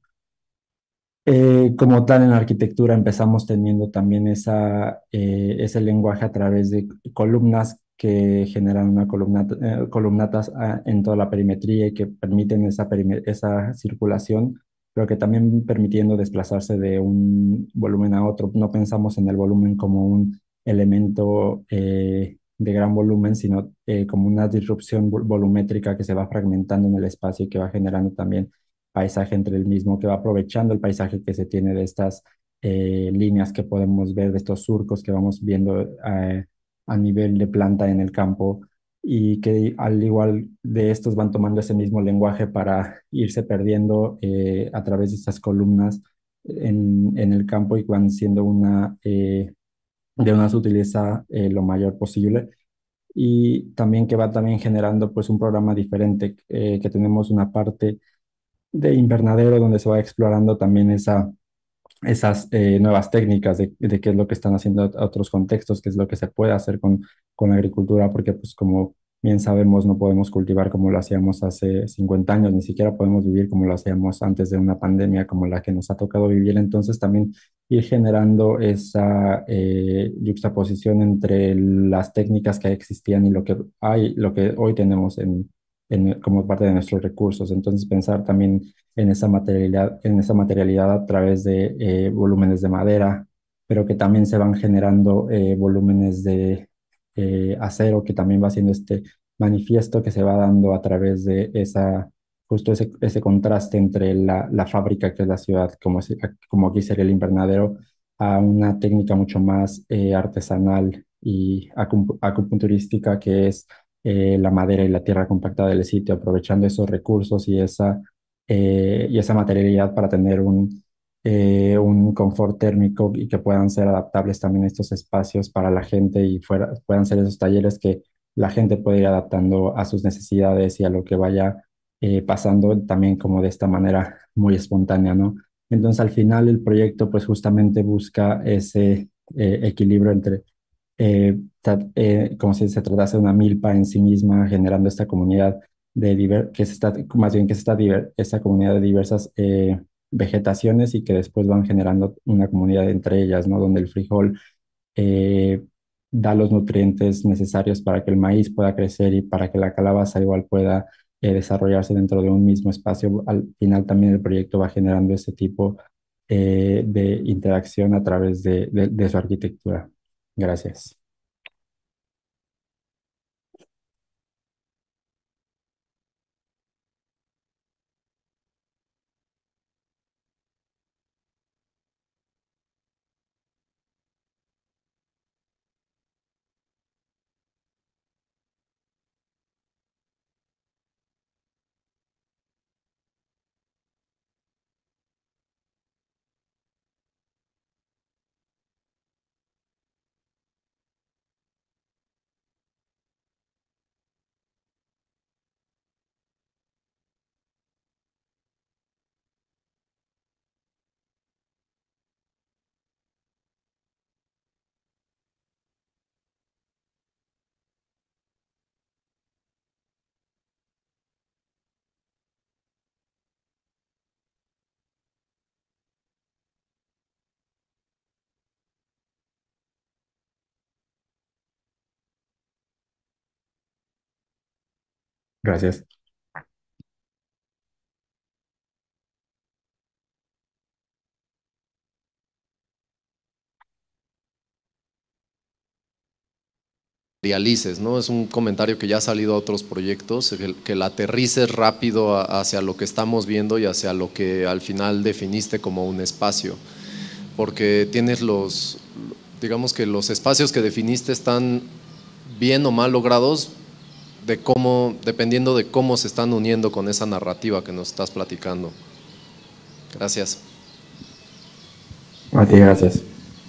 Eh, como tal, en la arquitectura empezamos teniendo también esa, eh, ese lenguaje a través de columnas que generan una columnata, eh, columnatas ah, en toda la perimetría y que permiten esa, perime- esa circulación, pero que también permitiendo desplazarse de un volumen a otro. No pensamos en el volumen como un elemento eh, de gran volumen, sino eh, como una disrupción vol- volumétrica que se va fragmentando en el espacio y que va generando también paisaje entre el mismo, que va aprovechando el paisaje que se tiene de estas eh, líneas que podemos ver, de estos surcos que vamos viendo eh, a nivel de planta en el campo y que al igual de estos van tomando ese mismo lenguaje para irse perdiendo eh, a través de estas columnas en, en el campo y van siendo una, eh, de una sutileza eh, lo mayor posible y también que va también generando pues un programa diferente, eh, que tenemos una parte de invernadero donde se va explorando también esa, esas eh, nuevas técnicas de, de qué es lo que están haciendo a otros contextos, qué es lo que se puede hacer con, con la agricultura, porque pues como bien sabemos no podemos cultivar como lo hacíamos hace cincuenta años, ni siquiera podemos vivir como lo hacíamos antes de una pandemia como la que nos ha tocado vivir, entonces también ir generando esa eh, yuxtaposición entre las técnicas que existían y lo que hay, lo que hoy tenemos en, en, como parte de nuestros recursos, entonces pensar también en esa materialidad, en esa materialidad a través de eh, volúmenes de madera, pero que también se van generando eh, volúmenes de eh, acero, que también va haciendo este manifiesto que se va dando a través de esa, justo ese, ese contraste entre la, la fábrica, que es la ciudad, como, es- como aquí sería el invernadero, a una técnica mucho más eh, artesanal y acu- acupunturística, que es eh, la madera y la tierra compactada del sitio, aprovechando esos recursos y esa eh, y esa materialidad para tener un, eh, un confort térmico y que puedan ser adaptables también estos espacios para la gente y fuera, puedan ser esos talleres que la gente puede ir adaptando a sus necesidades y a lo que vaya eh, pasando también como de esta manera muy espontánea, ¿no? Entonces al final el proyecto pues justamente busca ese eh, equilibrio entre eh, tra- eh, como si se tratase de una milpa en sí misma, generando esta comunidad de diver- que se está, más bien que se está diver- esta comunidad de diversas eh, vegetaciones y que después van generando una comunidad entre ellas, ¿no? Donde el frijol eh, da los nutrientes necesarios para que el maíz pueda crecer y para que la calabaza igual pueda eh, desarrollarse dentro de un mismo espacio. Al final también el proyecto va generando ese tipo eh, de interacción a través de de- de su arquitectura. Gracias. Gracias. Realices, ¿no? Es un comentario que ya ha salido a otros proyectos, que, que la aterrices rápido a, hacia lo que estamos viendo y hacia lo que al final definiste como un espacio, porque tienes los, digamos que los espacios que definiste están bien o mal logrados de cómo, dependiendo de cómo se están uniendo con esa narrativa que nos estás platicando. Gracias. A ti, gracias.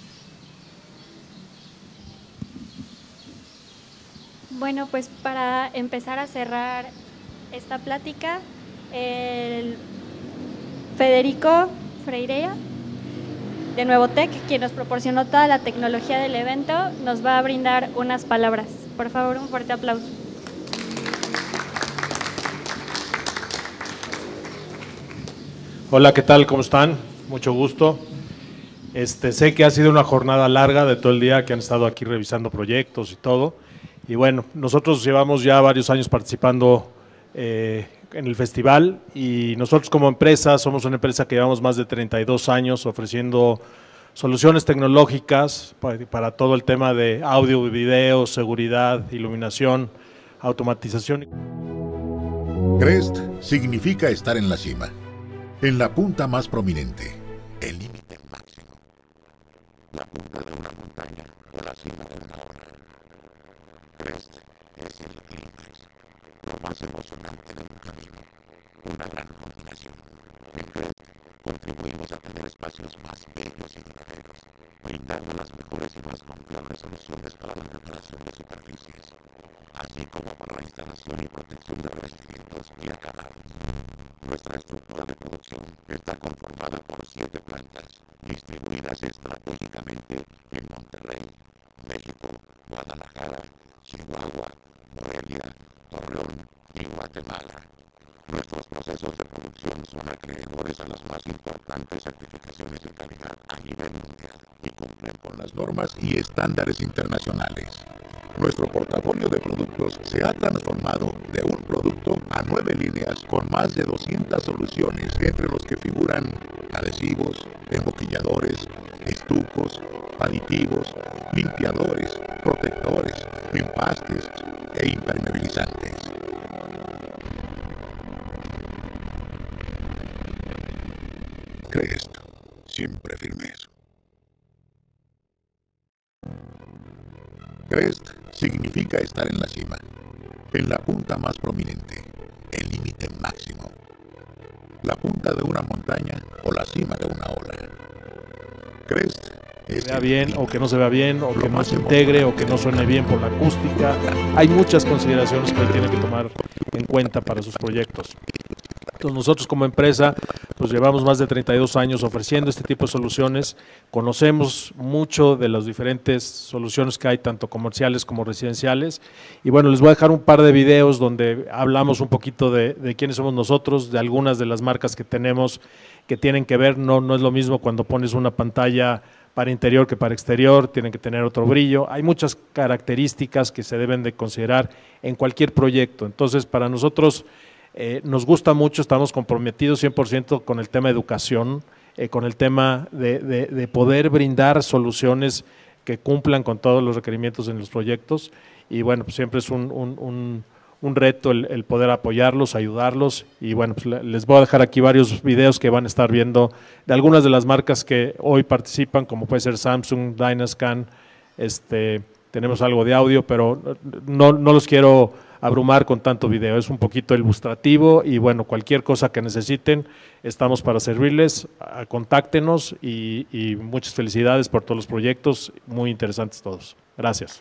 Bueno, pues para empezar a cerrar esta plática, el Federico Freirea de Nuevotec, quien nos proporcionó toda la tecnología del evento, nos va a brindar unas palabras. Por favor, un fuerte aplauso. Hola, ¿qué tal? ¿Cómo están? Mucho gusto. Este, sé que ha sido una jornada larga de todo el día, que han estado aquí revisando proyectos y todo. Y bueno, nosotros llevamos ya varios años participando eh, en el festival, y nosotros como empresa somos una empresa que llevamos más de treinta y dos años ofreciendo soluciones tecnológicas para, para todo el tema de audio, video, seguridad, iluminación, automatización. Crest significa estar en la cima, en la punta más prominente, el límite máximo, la punta de una montaña o la cima de una ola. Crest es el clímax, lo más emocionante de un camino, una gran combinación. En Crest contribuimos a tener espacios más bellos y duraderos, brindando las mejores y más confiables soluciones para la reparación de superficies, así como para la instalación y protección de revestimientos y acabados. Nuestra estructura de producción está conformada por siete plantas, distribuidas estratégicamente en Monterrey, México, Guadalajara, Chihuahua, Morelia, Torreón y Guatemala. Nuestros procesos de producción son acreedores a las más importantes certificaciones de calidad a nivel mundial y cumplen con las normas y estándares internacionales. Nuestro portafolio de productos se ha transformado de un producto a nueve líneas con más de doscientas soluciones, entre los que figuran adhesivos, emboquilladores, estucos, aditivos, limpiadores, protectores, empastes e impermeabilizantes. Crest, siempre firmes. Crest significa estar en la cima, en la punta más prominente, el límite máximo, la punta de una montaña o la cima de una ola. Crest que se vea bien o que no se vea bien, o que no se integre o que no suene bien por la acústica. Hay muchas consideraciones que tienen que tomar en cuenta para sus proyectos. Entonces nosotros como empresa pues llevamos más de treinta y dos años ofreciendo este tipo de soluciones, conocemos mucho de las diferentes soluciones que hay, tanto comerciales como residenciales, y bueno, les voy a dejar un par de videos donde hablamos un poquito de, de quiénes somos nosotros, de algunas de las marcas que tenemos que tienen que ver, no, no es lo mismo cuando pones una pantalla para interior que para exterior, tienen que tener otro brillo, hay muchas características que se deben de considerar en cualquier proyecto. Entonces para nosotros eh, nos gusta mucho, estamos comprometidos cien por ciento con el tema de educación, eh, con el tema de, de, de poder brindar soluciones que cumplan con todos los requerimientos en los proyectos, y bueno, pues siempre es un, un, un, un reto el, el poder apoyarlos, ayudarlos, y bueno, pues les voy a dejar aquí varios videos que van a estar viendo de algunas de las marcas que hoy participan, como puede ser Samsung, Dynascan, este, tenemos algo de audio, pero no, no los quiero abrumar con tanto video, es un poquito ilustrativo, y bueno, cualquier cosa que necesiten, estamos para servirles, contáctenos, y, y muchas felicidades por todos los proyectos, muy interesantes todos. Gracias.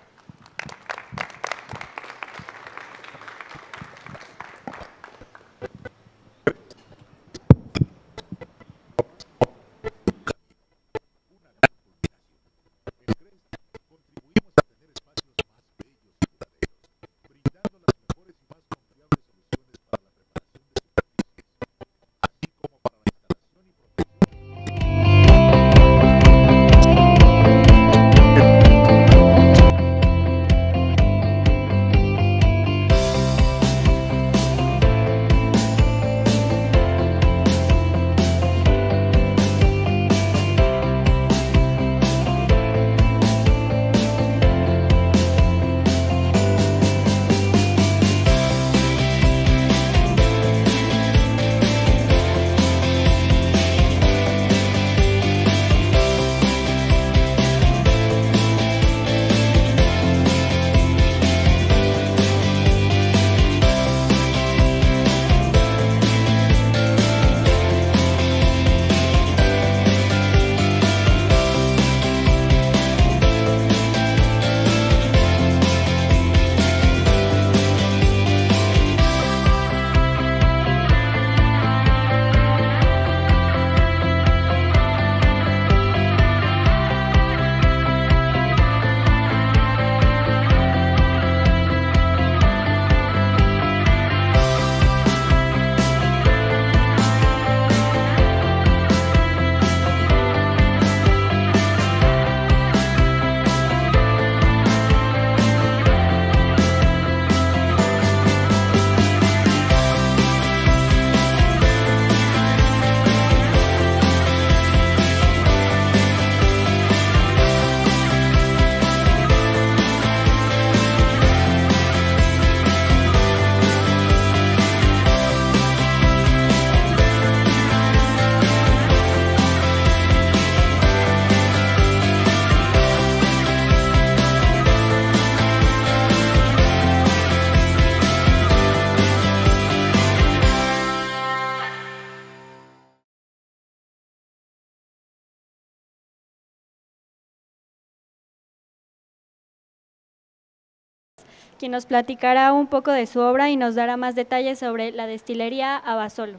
quien nos platicará un poco de su obra y nos dará más detalles sobre la destilería Abasolo.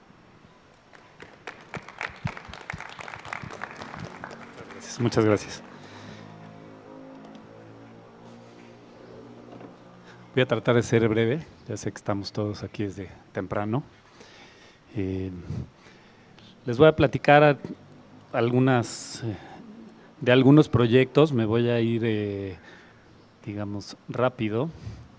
Muchas gracias. Voy a tratar de ser breve, ya sé que estamos todos aquí desde temprano. Eh, les voy a platicar algunas, eh, de algunos proyectos, me voy a ir, eh, digamos, rápido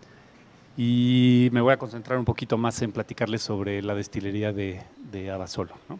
y me voy a concentrar un poquito más en platicarles sobre la destilería de, de Abasolo, ¿no?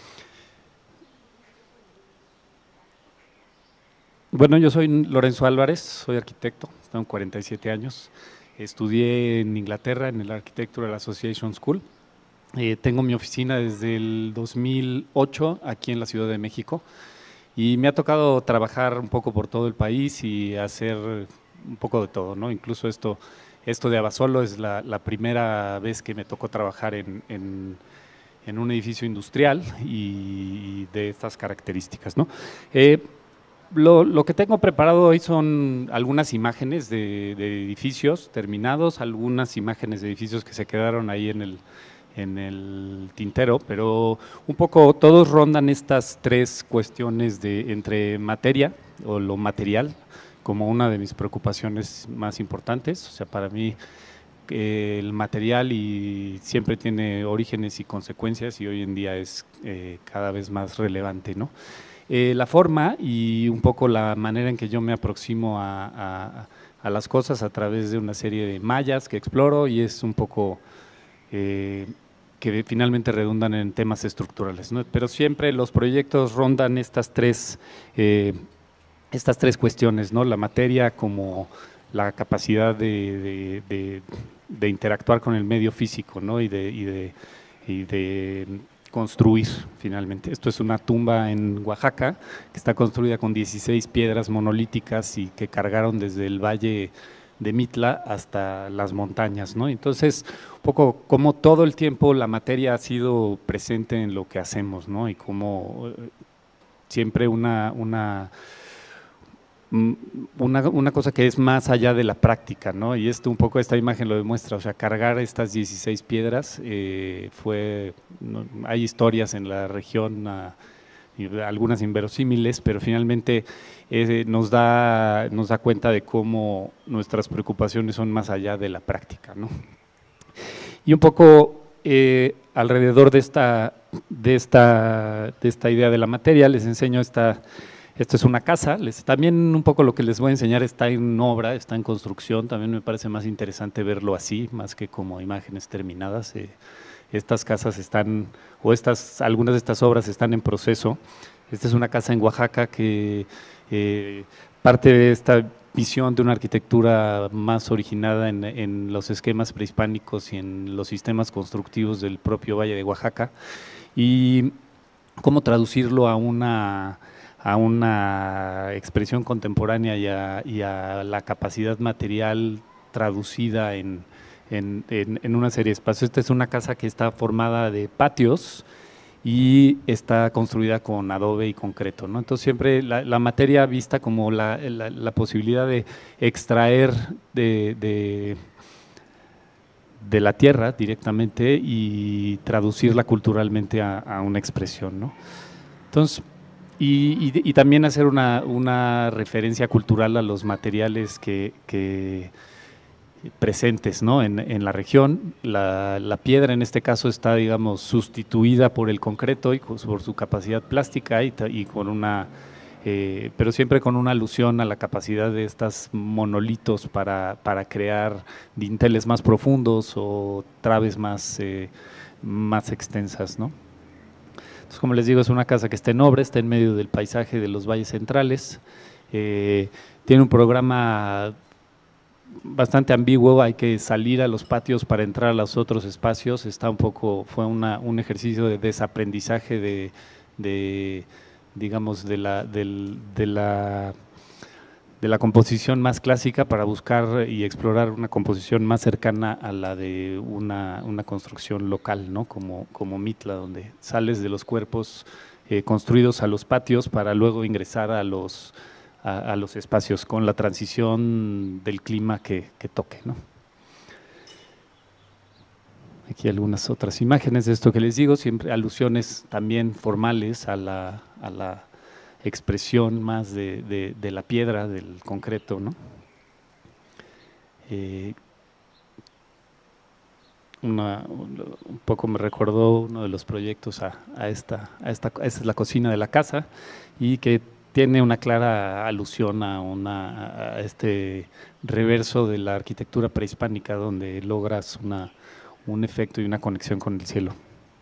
Bueno, yo soy Lorenzo Álvarez, soy arquitecto, tengo cuarenta y siete años, estudié en Inglaterra en el Architectural Association School, eh, tengo mi oficina desde el dos mil ocho aquí en la Ciudad de México y me ha tocado trabajar un poco por todo el país y hacer un poco de todo, ¿no? Incluso esto, esto de Abasolo es la, la primera vez que me tocó trabajar en, en, en un edificio industrial y de estas características, ¿no? Eh, Lo, lo que tengo preparado hoy son algunas imágenes de, de edificios terminados, algunas imágenes de edificios que se quedaron ahí en el, en el tintero, pero un poco todos rondan estas tres cuestiones de entre materia o lo material como una de mis preocupaciones más importantes. O sea, para mí eh, el material y siempre tiene orígenes y consecuencias y hoy en día es eh, cada vez más relevante, ¿no? Eh, la forma y un poco la manera en que yo me aproximo a, a, a las cosas a través de una serie de mallas que exploro y es un poco eh, que finalmente redundan en temas estructurales, ¿no? Pero siempre los proyectos rondan estas tres, eh, estas tres cuestiones, ¿no? La materia como la capacidad de, de, de, de interactuar con el medio físico, ¿no? y de, y de, y de construir finalmente. Esto es una tumba en Oaxaca que está construida con dieciséis piedras monolíticas y que cargaron desde el valle de Mitla hasta las montañas, ¿no? Entonces, un poco como todo el tiempo la materia ha sido presente en lo que hacemos, ¿no? Y como siempre una, una Una, una cosa que es más allá de la práctica, ¿no? Y esto un poco esta imagen lo demuestra, o sea, cargar estas dieciséis piedras eh, fue, no, hay historias en la región, uh, algunas inverosímiles, pero finalmente eh, nos, da, nos da cuenta de cómo nuestras preocupaciones son más allá de la práctica, ¿no? Y un poco eh, alrededor de esta, de, esta, de esta idea de la materia les enseño esta… Esto es una casa, les, también un poco lo que les voy a enseñar está en obra, está en construcción, también me parece más interesante verlo así, más que como imágenes terminadas. Eh, estas casas están, o estas, algunas de estas obras están en proceso. Esta es una casa en Oaxaca que eh, parte de esta visión de una arquitectura más originada en, en los esquemas prehispánicos y en los sistemas constructivos del propio Valle de Oaxaca, y cómo traducirlo a una… a una expresión contemporánea y a, y a la capacidad material traducida en, en, en, en una serie de espacios. Esta es una casa que está formada de patios y está construida con adobe y concreto, ¿no? Entonces siempre la, la materia vista como la, la, la posibilidad de extraer de, de, de la tierra directamente y traducirla culturalmente a, a una expresión, ¿no? Entonces, Y, y, y también hacer una, una referencia cultural a los materiales que, que presentes, ¿no? en, en la región. La, la piedra en este caso está, digamos, sustituida por el concreto y por su capacidad plástica y, y con una, eh, pero siempre con una alusión a la capacidad de estos monolitos para, para crear dinteles más profundos o traves más, eh, más extensas, ¿no? Entonces, como les digo, es una casa que está en obra, está en medio del paisaje de los valles centrales, eh, tiene un programa bastante ambiguo, hay que salir a los patios para entrar a los otros espacios, está un poco, fue una, un ejercicio de desaprendizaje de, de digamos, de la, del, de la de la composición más clásica para buscar y explorar una composición más cercana a la de una, una construcción local, ¿no? Como, como Mitla, donde sales de los cuerpos eh, construidos a los patios para luego ingresar a los, a, a los espacios con la transición del clima que, que toque, ¿no? Aquí algunas otras imágenes de esto que les digo, siempre alusiones también formales a la, a la expresión más de, de, de la piedra, del concreto, ¿no? Eh, una, un poco me recordó uno de los proyectos a, a, esta, a esta, esta es la cocina de la casa, y que tiene una clara alusión a, una, a este reverso de la arquitectura prehispánica, donde logras una un efecto y una conexión con el cielo.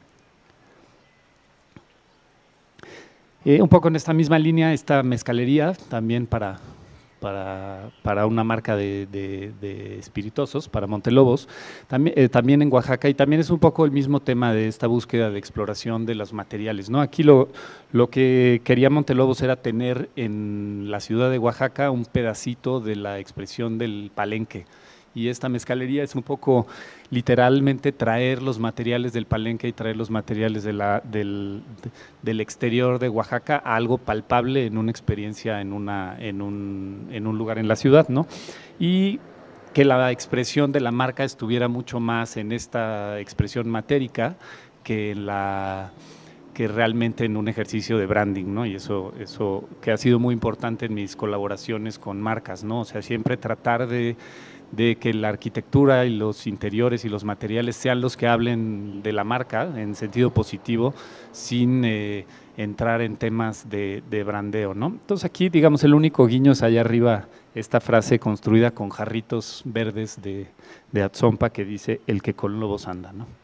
Eh, un poco en esta misma línea, esta mezcalería también para, para, para una marca de, de, de espirituosos, para Montelobos, también, eh, también en Oaxaca, y también es un poco el mismo tema de esta búsqueda de exploración de los materiales, ¿no? Aquí lo, lo que quería Montelobos era tener en la ciudad de Oaxaca un pedacito de la expresión del Palenque, y esta mezcalería es un poco literalmente traer los materiales del Palenque y traer los materiales de la, del, del exterior de Oaxaca a algo palpable en una experiencia en, una, en, un, en un lugar en la ciudad, ¿no? Y que la expresión de la marca estuviera mucho más en esta expresión matérica que la que realmente en un ejercicio de branding, ¿no? Y eso, eso que ha sido muy importante en mis colaboraciones con marcas, ¿no? O sea, siempre tratar de de que la arquitectura y los interiores y los materiales sean los que hablen de la marca en sentido positivo, sin eh, entrar en temas de, de brandeo, ¿no? Entonces aquí, digamos, el único guiño es allá arriba, esta frase construida con jarritos verdes de, de Atzompa que dice, el que con lobos anda, ¿no?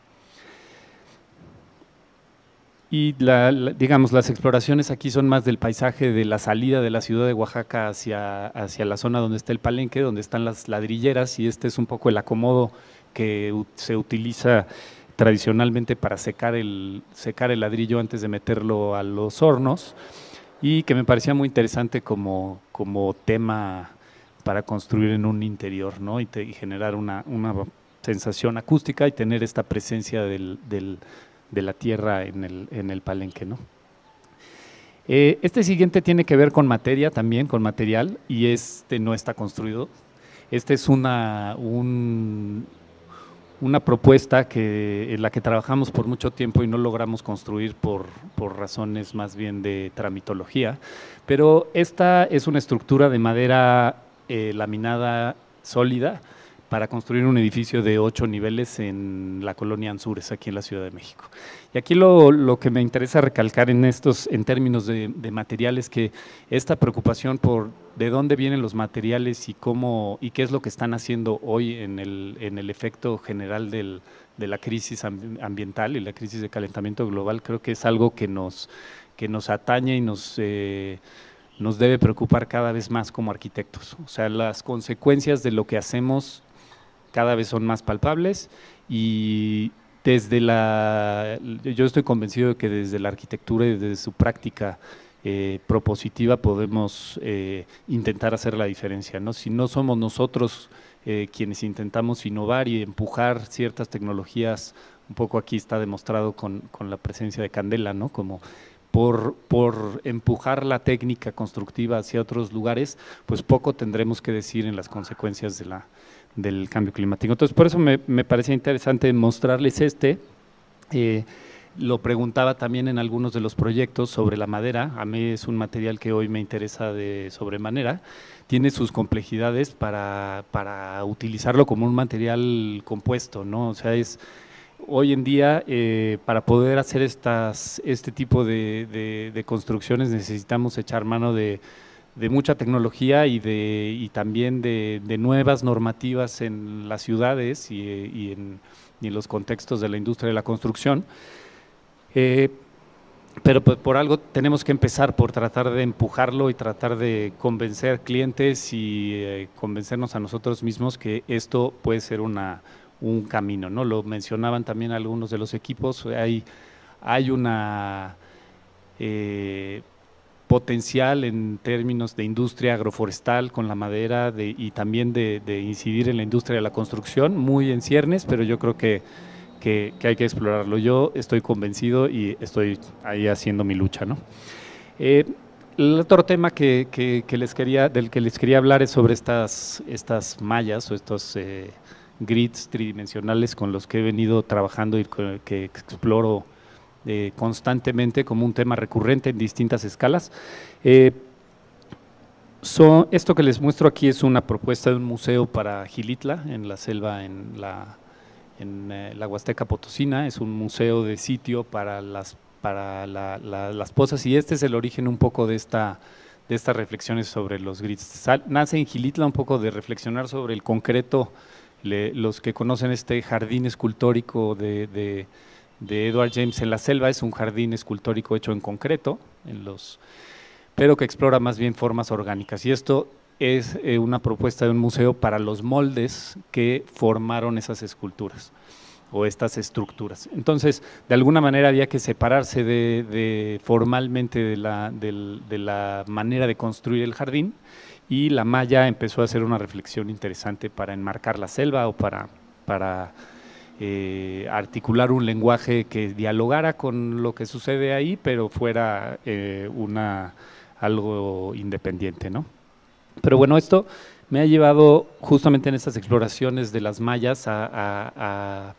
Y la, la, digamos, las exploraciones aquí son más del paisaje de la salida de la ciudad de Oaxaca hacia, hacia la zona donde está el Palenque, donde están las ladrilleras, y este es un poco el acomodo que se utiliza tradicionalmente para secar el, secar el ladrillo antes de meterlo a los hornos, y que me parecía muy interesante como, como tema para construir en un interior, ¿no? Y, te, y generar una, una sensación acústica y tener esta presencia del, del de la tierra en el, en el Palenque, ¿no? Eh, este siguiente tiene que ver con materia también, con material, y este no está construido. Este es una, un, una propuesta que, en la que trabajamos por mucho tiempo y no logramos construir por, por razones más bien de tramitología, pero esta es una estructura de madera eh, laminada sólida, para construir un edificio de ocho niveles en la colonia Anzures, aquí en la Ciudad de México. Y aquí lo, lo que me interesa recalcar en estos, en términos de, de materiales, que esta preocupación por de dónde vienen los materiales y cómo y qué es lo que están haciendo hoy en el, en el efecto general del, de la crisis ambiental y la crisis de calentamiento global, creo que es algo que nos, que nos atañe y nos… Eh, nos debe preocupar cada vez más como arquitectos. O sea, las consecuencias de lo que hacemos cada vez son más palpables, y desde la, yo estoy convencido de que desde la arquitectura y desde su práctica eh, propositiva podemos eh, intentar hacer la diferencia, ¿no? Si no somos nosotros eh, quienes intentamos innovar y empujar ciertas tecnologías, un poco aquí está demostrado con, con la presencia de Candela, ¿no? Como Por, por empujar la técnica constructiva hacia otros lugares, pues poco tendremos que decir en las consecuencias de la, del cambio climático. Entonces, por eso me, me parecía interesante mostrarles este. Eh, lo preguntaba también en algunos de los proyectos sobre la madera. A mí es un material que hoy me interesa de sobremanera. Tiene sus complejidades para, para utilizarlo como un material compuesto, ¿no? O sea, es… Hoy en día, eh, para poder hacer estas, este tipo de, de, de construcciones necesitamos echar mano de, de mucha tecnología y, de, y también de, de nuevas normativas en las ciudades y, y, en, y en los contextos de la industria de la construcción. Eh, pero pues, por algo tenemos que empezar por tratar de empujarlo y tratar de convencer clientes y eh, convencernos a nosotros mismos que esto puede ser una… un camino, ¿no? Lo mencionaban también algunos de los equipos, hay, hay una eh, potencial en términos de industria agroforestal con la madera de, y también de, de incidir en la industria de la construcción, muy en ciernes, pero yo creo que, que, que hay que explorarlo. Yo estoy convencido y estoy ahí haciendo mi lucha, ¿no? Eh, el otro tema que, que, que les quería, del que les quería hablar es sobre estas, estas mallas o estos eh, grids tridimensionales con los que he venido trabajando y que exploro eh, constantemente como un tema recurrente en distintas escalas. Eh, so, esto que les muestro aquí es una propuesta de un museo para Xilitla, en la selva, en la, en, eh, la Huasteca Potosina. Es un museo de sitio para las para la, la, las pozas, y este es el origen un poco de, esta, de estas reflexiones sobre los grids. Sal, nace en Xilitla un poco de reflexionar sobre el concreto. Le, los que conocen este jardín escultórico de, de, de Edward James en la selva, es un jardín escultórico hecho en concreto, en los, pero que explora más bien formas orgánicas, y esto es eh, una propuesta de un museo para los moldes que formaron esas esculturas o estas estructuras. Entonces, de alguna manera había que separarse de, de formalmente de la, de, de la manera de construir el jardín, y la malla empezó a hacer una reflexión interesante para enmarcar la selva o para, para eh, articular un lenguaje que dialogara con lo que sucede ahí, pero fuera eh, una, algo independiente, ¿no? Pero bueno, esto me ha llevado justamente en estas exploraciones de las mallas a, a, a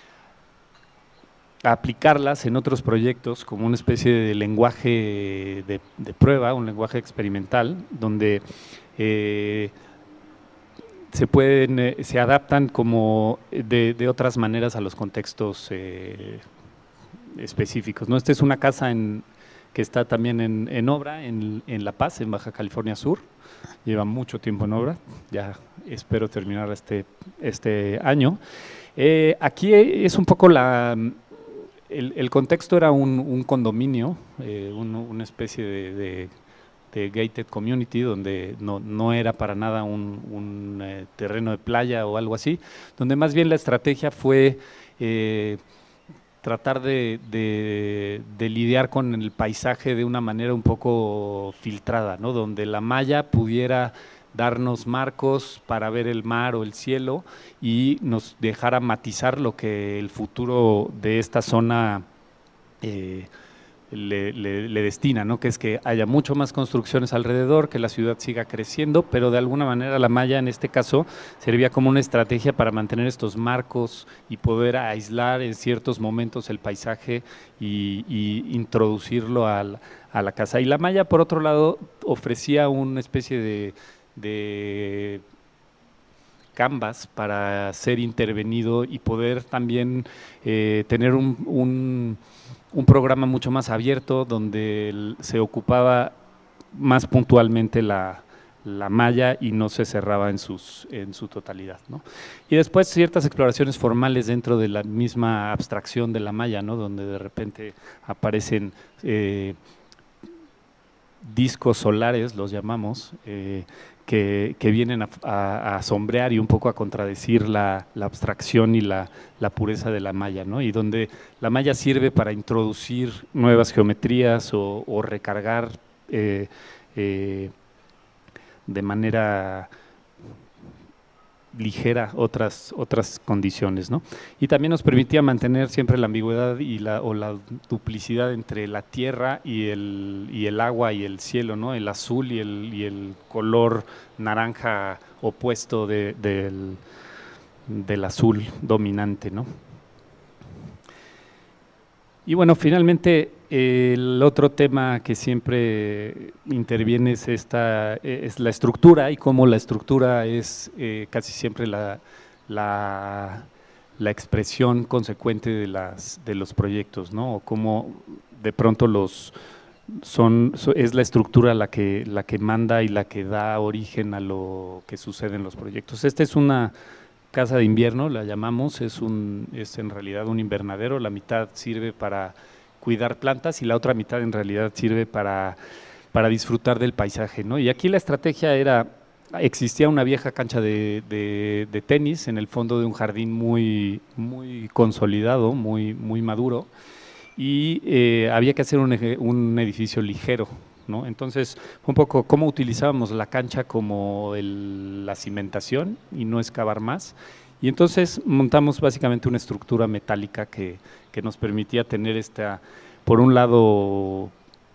a aplicarlas en otros proyectos como una especie de lenguaje de, de prueba, un lenguaje experimental, donde eh, se pueden, eh, se adaptan como de, de otras maneras a los contextos eh, específicos, ¿no? Esta es una casa en, que está también en, en obra en, en La Paz, en Baja California Sur. Lleva mucho tiempo en obra, ya espero terminar este, este año. Eh, aquí es un poco la… El, el contexto era un, un condominio, eh, un, una especie de, de, de gated community, donde no, no era para nada un, un eh, terreno de playa o algo así, donde más bien la estrategia fue eh, tratar de, de, de lidiar con el paisaje de una manera un poco filtrada, ¿no? Donde la malla pudiera darnos marcos para ver el mar o el cielo y nos dejara matizar lo que el futuro de esta zona eh, le, le, le destina, ¿no? Que es que haya mucho más construcciones alrededor, que la ciudad siga creciendo, pero de alguna manera la malla en este caso servía como una estrategia para mantener estos marcos y poder aislar en ciertos momentos el paisaje y, y introducirlo al, a la casa. Y la malla, por otro lado, ofrecía una especie de de canvas para ser intervenido y poder también eh, tener un, un, un programa mucho más abierto, donde el, se ocupaba más puntualmente la, la malla y no se cerraba en, sus, en su totalidad, ¿no? Y después ciertas exploraciones formales dentro de la misma abstracción de la malla, ¿no? Donde de repente aparecen eh, discos solares, los llamamos, eh, Que, que vienen a, a, a sombrear y un poco a contradecir la, la abstracción y la, la pureza de la malla, ¿no? Y donde la malla sirve para introducir nuevas geometrías o, o recargar eh, eh, de manera ligera otras, otras condiciones, ¿no? Y también nos permitía mantener siempre la ambigüedad y la, o la duplicidad entre la tierra y el, y el agua y el cielo, ¿no? El azul y el, y el color naranja opuesto de, del, del azul dominante, ¿no? Y bueno, finalmente el otro tema que siempre interviene es, esta, es la estructura, y cómo la estructura es eh, casi siempre la, la, la expresión consecuente de, las, de los proyectos, ¿no? O cómo de pronto los son, es la estructura la que, la que manda y la que da origen a lo que sucede en los proyectos. Esta es una casa de invierno, la llamamos, es, un, es en realidad un invernadero, la mitad sirve para cuidar plantas y la otra mitad en realidad sirve para, para disfrutar del paisaje, ¿no? Y aquí la estrategia era, existía una vieja cancha de, de, de tenis en el fondo de un jardín muy, muy consolidado, muy, muy maduro, y eh, había que hacer un, un edificio ligero, ¿no? Entonces, un poco cómo utilizábamos la cancha como el, la cimentación y no excavar más, y entonces montamos básicamente una estructura metálica que, que nos permitía tener esta, por un lado,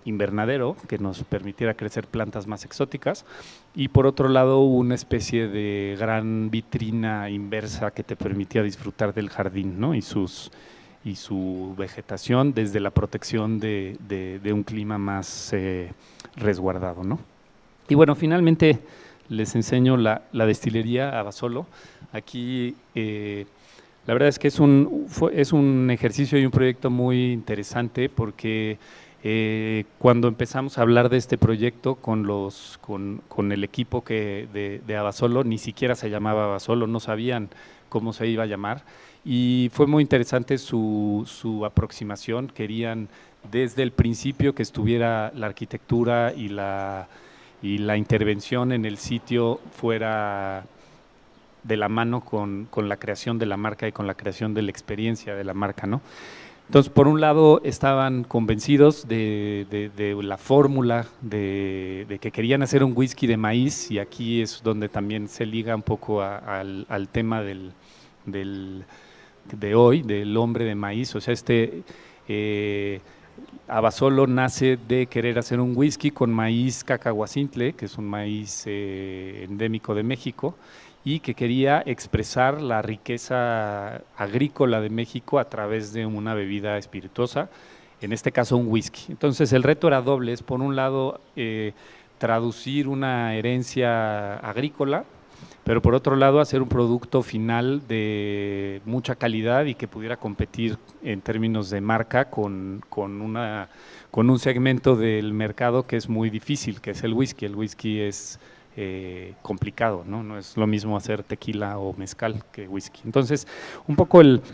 invernadero que nos permitiera crecer plantas más exóticas, y por otro lado una especie de gran vitrina inversa que te permitía disfrutar del jardín, ¿no? y, sus, y su vegetación desde la protección de, de, de un clima más eh, resguardado, ¿no? Y bueno, finalmente les enseño la, la destilería Abasolo. Aquí eh, la verdad es que es un, fue, es un ejercicio y un proyecto muy interesante porque eh, cuando empezamos a hablar de este proyecto con, los, con, con el equipo que de, de Abasolo, ni siquiera se llamaba Abasolo, no sabían cómo se iba a llamar, y fue muy interesante su, su aproximación. Querían desde el principio que estuviera la arquitectura y la, y la intervención en el sitio fuera de la mano con, con la creación de la marca y con la creación de la experiencia de la marca, ¿no? Entonces, por un lado, estaban convencidos de, de, de la fórmula, de, de que querían hacer un whisky de maíz, y aquí es donde también se liga un poco a, al, al tema del, del, de hoy, del hombre de maíz. O sea, este eh, Abasolo nace de querer hacer un whisky con maíz cacahuacintle, que es un maíz eh, endémico de México, y que quería expresar la riqueza agrícola de México a través de una bebida espirituosa, en este caso un whisky. Entonces el reto era doble, es por un lado eh, traducir una herencia agrícola, pero por otro lado hacer un producto final de mucha calidad y que pudiera competir en términos de marca con, con, una, con un segmento del mercado que es muy difícil, que es el whisky. El whisky es Eh, complicado, ¿no? No es lo mismo hacer tequila o mezcal que whisky. Entonces, un poco el,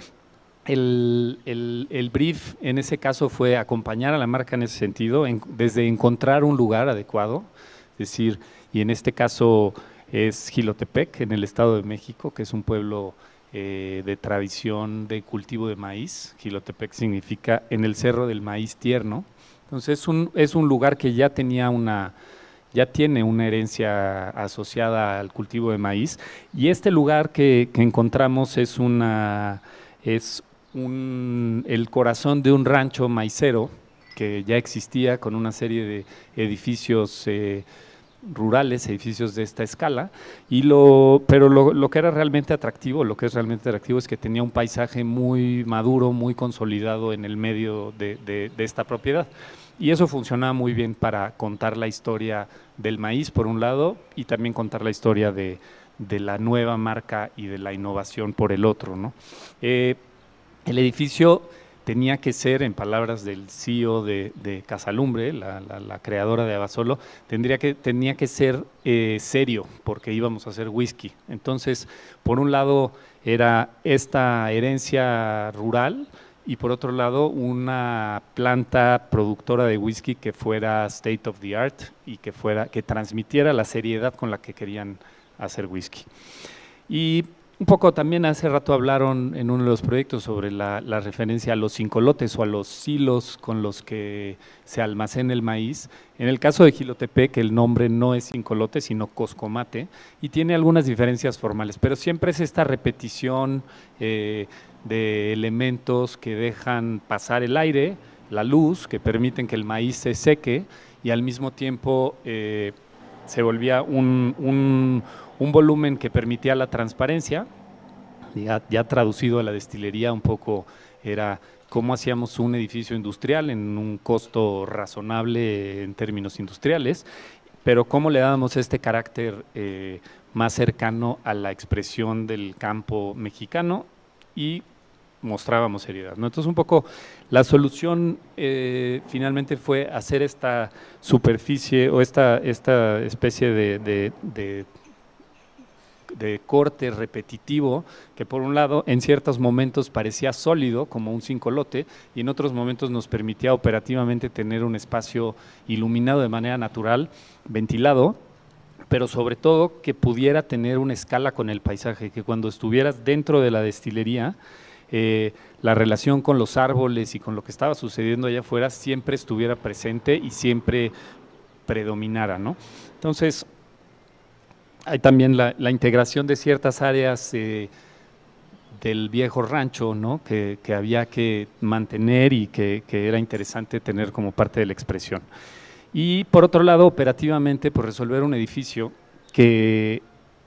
el, el, el brief en ese caso fue acompañar a la marca en ese sentido, en, desde encontrar un lugar adecuado, es decir, y en este caso es Jilotepec, en el Estado de México, que es un pueblo eh, de tradición de cultivo de maíz. Jilotepec significa en el cerro del maíz tierno. Entonces, es un, es un lugar que ya tenía una ya tiene una herencia asociada al cultivo de maíz, y este lugar que, que encontramos es, una, es un, el corazón de un rancho maicero que ya existía con una serie de edificios eh, rurales, edificios de esta escala, y lo, pero lo, lo que era realmente atractivo, lo que es realmente atractivo es que tenía un paisaje muy maduro, muy consolidado en el medio de, de, de esta propiedad. Y eso funcionaba muy bien para contar la historia del maíz, por un lado, y también contar la historia de, de la nueva marca y de la innovación por el otro, ¿no? Eh, el edificio tenía que ser, en palabras del C E O de, de Casalumbre, la, la, la creadora de Abasolo, tendría que, tenía que ser eh, serio, porque íbamos a hacer whisky. Entonces, por un lado, era esta herencia rural, y por otro lado una planta productora de whisky que fuera state of the art y que, fuera, que transmitiera la seriedad con la que querían hacer whisky. Y un poco también hace rato hablaron en uno de los proyectos sobre la, la referencia a los cincolotes o a los silos con los que se almacena el maíz. En el caso de Jilotepec el nombre no es cincolote sino coscomate, y tiene algunas diferencias formales, pero siempre es esta repetición eh, de elementos que dejan pasar el aire, la luz, que permiten que el maíz se seque, y al mismo tiempo eh, se volvía un, un, un volumen que permitía la transparencia. Ya, ya traducido a la destilería un poco era cómo hacíamos un edificio industrial en un costo razonable en términos industriales, pero cómo le dábamos este carácter eh, más cercano a la expresión del campo mexicano y mostrábamos seriedad, ¿no? Entonces un poco la solución eh, finalmente fue hacer esta superficie o esta, esta especie de, de, de, de corte repetitivo que por un lado en ciertos momentos parecía sólido como un cincolote y en otros momentos nos permitía operativamente tener un espacio iluminado de manera natural, ventilado, pero sobre todo que pudiera tener una escala con el paisaje, que cuando estuvieras dentro de la destilería Eh, la relación con los árboles y con lo que estaba sucediendo allá afuera siempre estuviera presente y siempre predominara, ¿no? Entonces, hay también la, la integración de ciertas áreas eh, del viejo rancho, ¿no? que, que había que mantener y que, que era interesante tener como parte de la expresión. Y por otro lado, operativamente, pues resolver un edificio que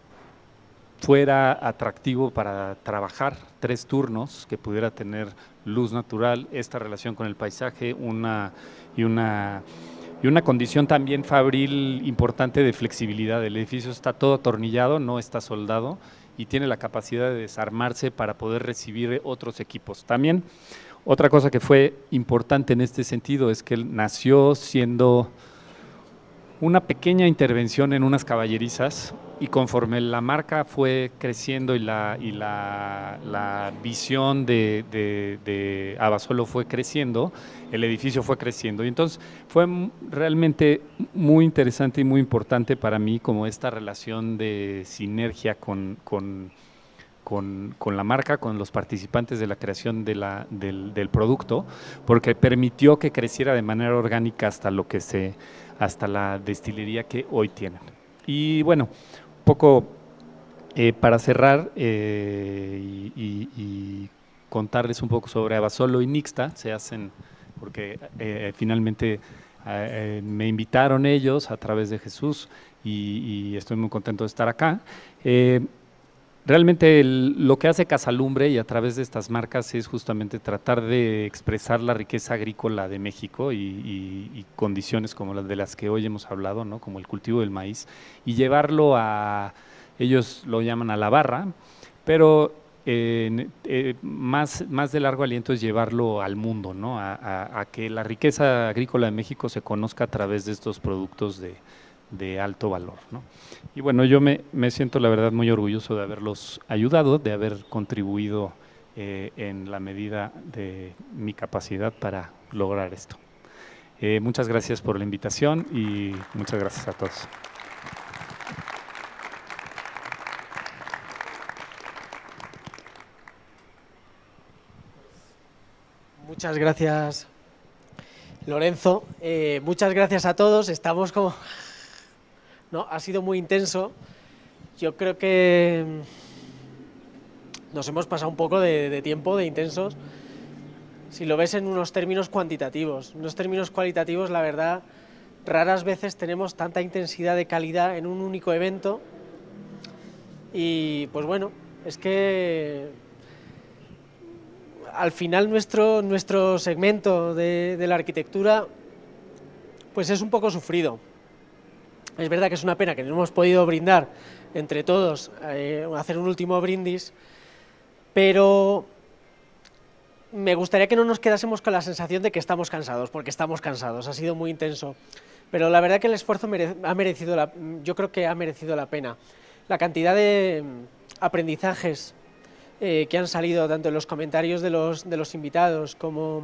fuera atractivo para trabajar, tres turnos, que pudiera tener luz natural, esta relación con el paisaje, una y una y una condición también fabril importante de flexibilidad. El edificio está todo atornillado, no está soldado y tiene la capacidad de desarmarse para poder recibir otros equipos. También otra cosa que fue importante en este sentido es que él nació siendo una pequeña intervención en unas caballerizas, y conforme la marca fue creciendo y la, y la, la visión de, de, de Abasolo fue creciendo, el edificio fue creciendo. Y entonces fue realmente muy interesante y muy importante para mí como esta relación de sinergia con, con, con, con la marca, con los participantes de la creación de la, del, del producto, porque permitió que creciera de manera orgánica hasta lo que se, hasta la destilería que hoy tienen. Y bueno, un poco eh, para cerrar eh, y, y, y contarles un poco sobre Abasolo y Nixta, se hacen porque eh, finalmente eh, me invitaron ellos a través de Jesús y, y estoy muy contento de estar acá. Eh, Realmente el, lo que hace Casalumbre y a través de estas marcas es justamente tratar de expresar la riqueza agrícola de México y, y, y condiciones como las de las que hoy hemos hablado, ¿no? Como el cultivo del maíz, y llevarlo a, ellos lo llaman a la barra, pero eh, eh, más, más de largo aliento es llevarlo al mundo, ¿no? A, a, a que la riqueza agrícola de México se conozca a través de estos productos de de alto valor, ¿no? Y bueno, yo me, me siento la verdad muy orgulloso de haberlos ayudado, de haber contribuido eh, en la medida de mi capacidad para lograr esto. Eh, muchas gracias por la invitación y muchas gracias a todos. Muchas gracias, Lorenzo. Eh, muchas gracias a todos. Estamos como... No, ha sido muy intenso. Yo creo que nos hemos pasado un poco de, de tiempo, de intensos. Si lo ves en unos términos cuantitativos, en unos términos cualitativos, la verdad, raras veces tenemos tanta intensidad de calidad en un único evento. Y pues bueno, es que al final nuestro, nuestro segmento de, de la arquitectura pues es un poco sufrido. Es verdad que es una pena que no hemos podido brindar entre todos, eh, hacer un último brindis, pero me gustaría que no nos quedásemos con la sensación de que estamos cansados, porque estamos cansados, ha sido muy intenso. Pero la verdad que el esfuerzo mere ha merecido la, yo creo que ha merecido la pena. La cantidad de aprendizajes eh, que han salido tanto en los comentarios de los, de los invitados como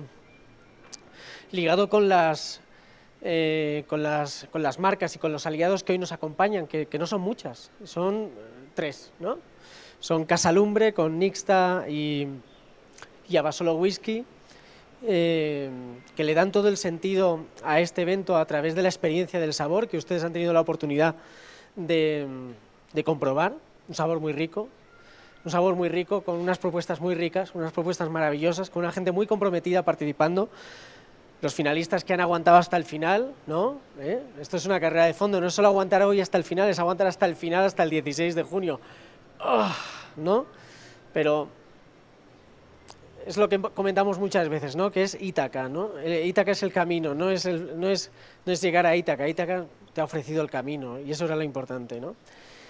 ligado con las... Eh, con, las, con las marcas y con los aliados que hoy nos acompañan, que, que no son muchas, son tres, ¿no? Son Casalumbre con Nixta y, y Abasolo Whisky, eh, que le dan todo el sentido a este evento a través de la experiencia del sabor, que ustedes han tenido la oportunidad de, de comprobar, un sabor muy rico, un sabor muy rico, con unas propuestas muy ricas, unas propuestas maravillosas, con una gente muy comprometida participando. Los finalistas que han aguantado hasta el final, ¿no? ¿Eh? Esto es una carrera de fondo, no es solo aguantar hoy hasta el final, es aguantar hasta el final, hasta el dieciséis de junio, oh, ¿no? Pero es lo que comentamos muchas veces, ¿no? Que es Ítaca, ¿no? Ítaca es el camino, no es, el, no es, no es llegar a Ítaca, Ítaca te ha ofrecido el camino y eso era lo importante, ¿no?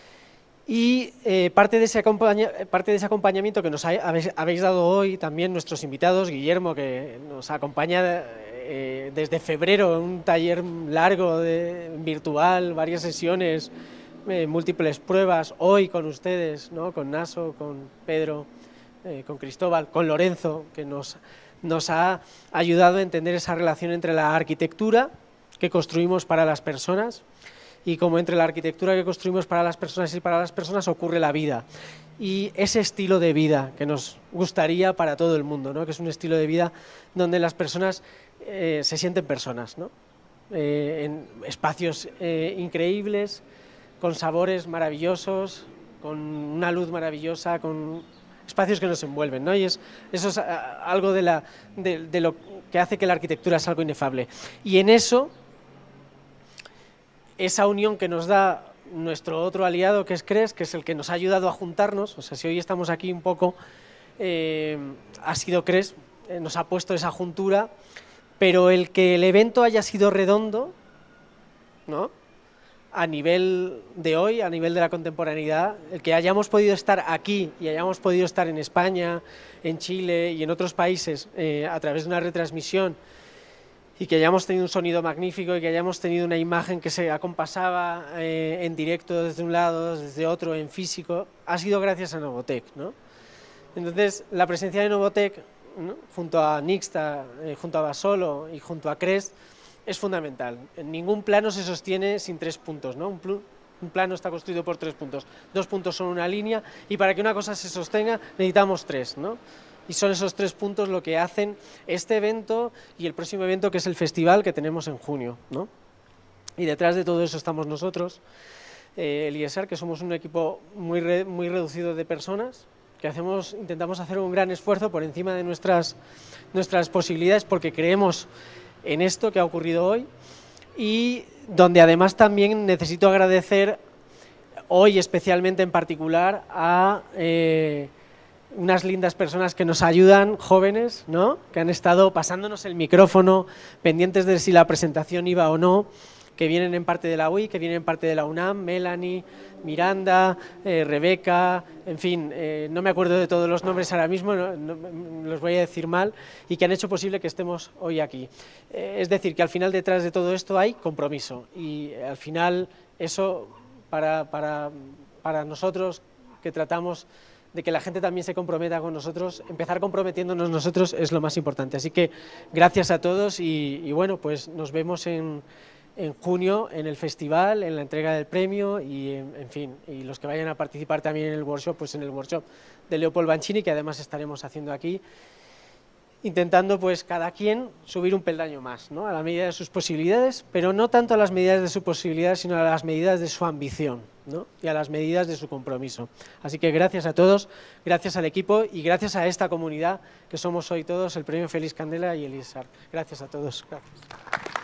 Y eh, parte, de ese acompaña, parte de ese acompañamiento que nos ha, habéis, habéis dado hoy también nuestros invitados, Guillermo, que nos acompaña eh, desde febrero, un taller largo, de, virtual, varias sesiones, eh, múltiples pruebas, hoy con ustedes, ¿no? Con Naso, con Pedro, eh, con Cristóbal, con Lorenzo, que nos, nos ha ayudado a entender esa relación entre la arquitectura que construimos para las personas y como entre la arquitectura que construimos para las personas y para las personas ocurre la vida. Y ese estilo de vida que nos gustaría para todo el mundo, ¿no? Que es un estilo de vida donde las personas eh, se sienten personas, ¿no? Eh, en espacios eh, increíbles, con sabores maravillosos, con una luz maravillosa, con espacios que nos envuelven, ¿no? Y es, eso es algo de, la, de, de lo que hace que la arquitectura sea algo inefable. Y en eso, esa unión que nos da nuestro otro aliado, que es CRES, que es el que nos ha ayudado a juntarnos, o sea, si hoy estamos aquí un poco, eh, ha sido CRES, eh, nos ha puesto esa juntura, pero el que el evento haya sido redondo, ¿no?, a nivel de hoy, a nivel de la contemporaneidad, el que hayamos podido estar aquí y hayamos podido estar en España, en Chile y en otros países eh, a través de una retransmisión, y que hayamos tenido un sonido magnífico y que hayamos tenido una imagen que se acompasaba eh, en directo desde un lado, desde otro, en físico, ha sido gracias a Novotec, ¿no? Entonces, la presencia de Novotec, ¿no?, junto a Nixta, eh, junto a Basolo y junto a CRES, es fundamental. En ningún plano se sostiene sin tres puntos, ¿no? Un, pl un plano está construido por tres puntos. Dos puntos son una línea y para que una cosa se sostenga necesitamos tres, ¿no? Y son esos tres puntos lo que hacen este evento y el próximo evento, que es el festival que tenemos en junio, ¿no? Y detrás de todo eso estamos nosotros, eh, el I E S A R, que somos un equipo muy, re muy reducido de personas, que hacemos, intentamos hacer un gran esfuerzo por encima de nuestras, nuestras posibilidades, porque creemos en esto que ha ocurrido hoy, y donde además también necesito agradecer hoy especialmente en particular a eh, unas lindas personas que nos ayudan, jóvenes, ¿no?, que han estado pasándonos el micrófono, pendientes de si la presentación iba o no, que vienen en parte de la U I, que vienen en parte de la UNAM, Melanie, Miranda, eh, Rebeca, en fin, eh, no me acuerdo de todos los nombres ahora mismo, no, no, los voy a decir mal, y que han hecho posible que estemos hoy aquí. Eh, es decir, que al final detrás de todo esto hay compromiso, y al final eso para, para, para nosotros que tratamos de que la gente también se comprometa con nosotros, empezar comprometiéndonos nosotros es lo más importante. Así que gracias a todos y, y bueno, pues nos vemos en... en junio en el festival, en la entrega del premio y en, en fin, y los que vayan a participar también en el workshop, pues en el workshop de Leopold Bancini, que además estaremos haciendo aquí, intentando pues cada quien subir un peldaño más, ¿no?, a la medida de sus posibilidades, pero no tanto a las medidas de sus posibilidades, sino a las medidas de su ambición, ¿no?, y a las medidas de su compromiso. Así que gracias a todos, gracias al equipo y gracias a esta comunidad que somos hoy todos, el Premio Félix Candela y el I E S A R. Gracias a todos. Gracias.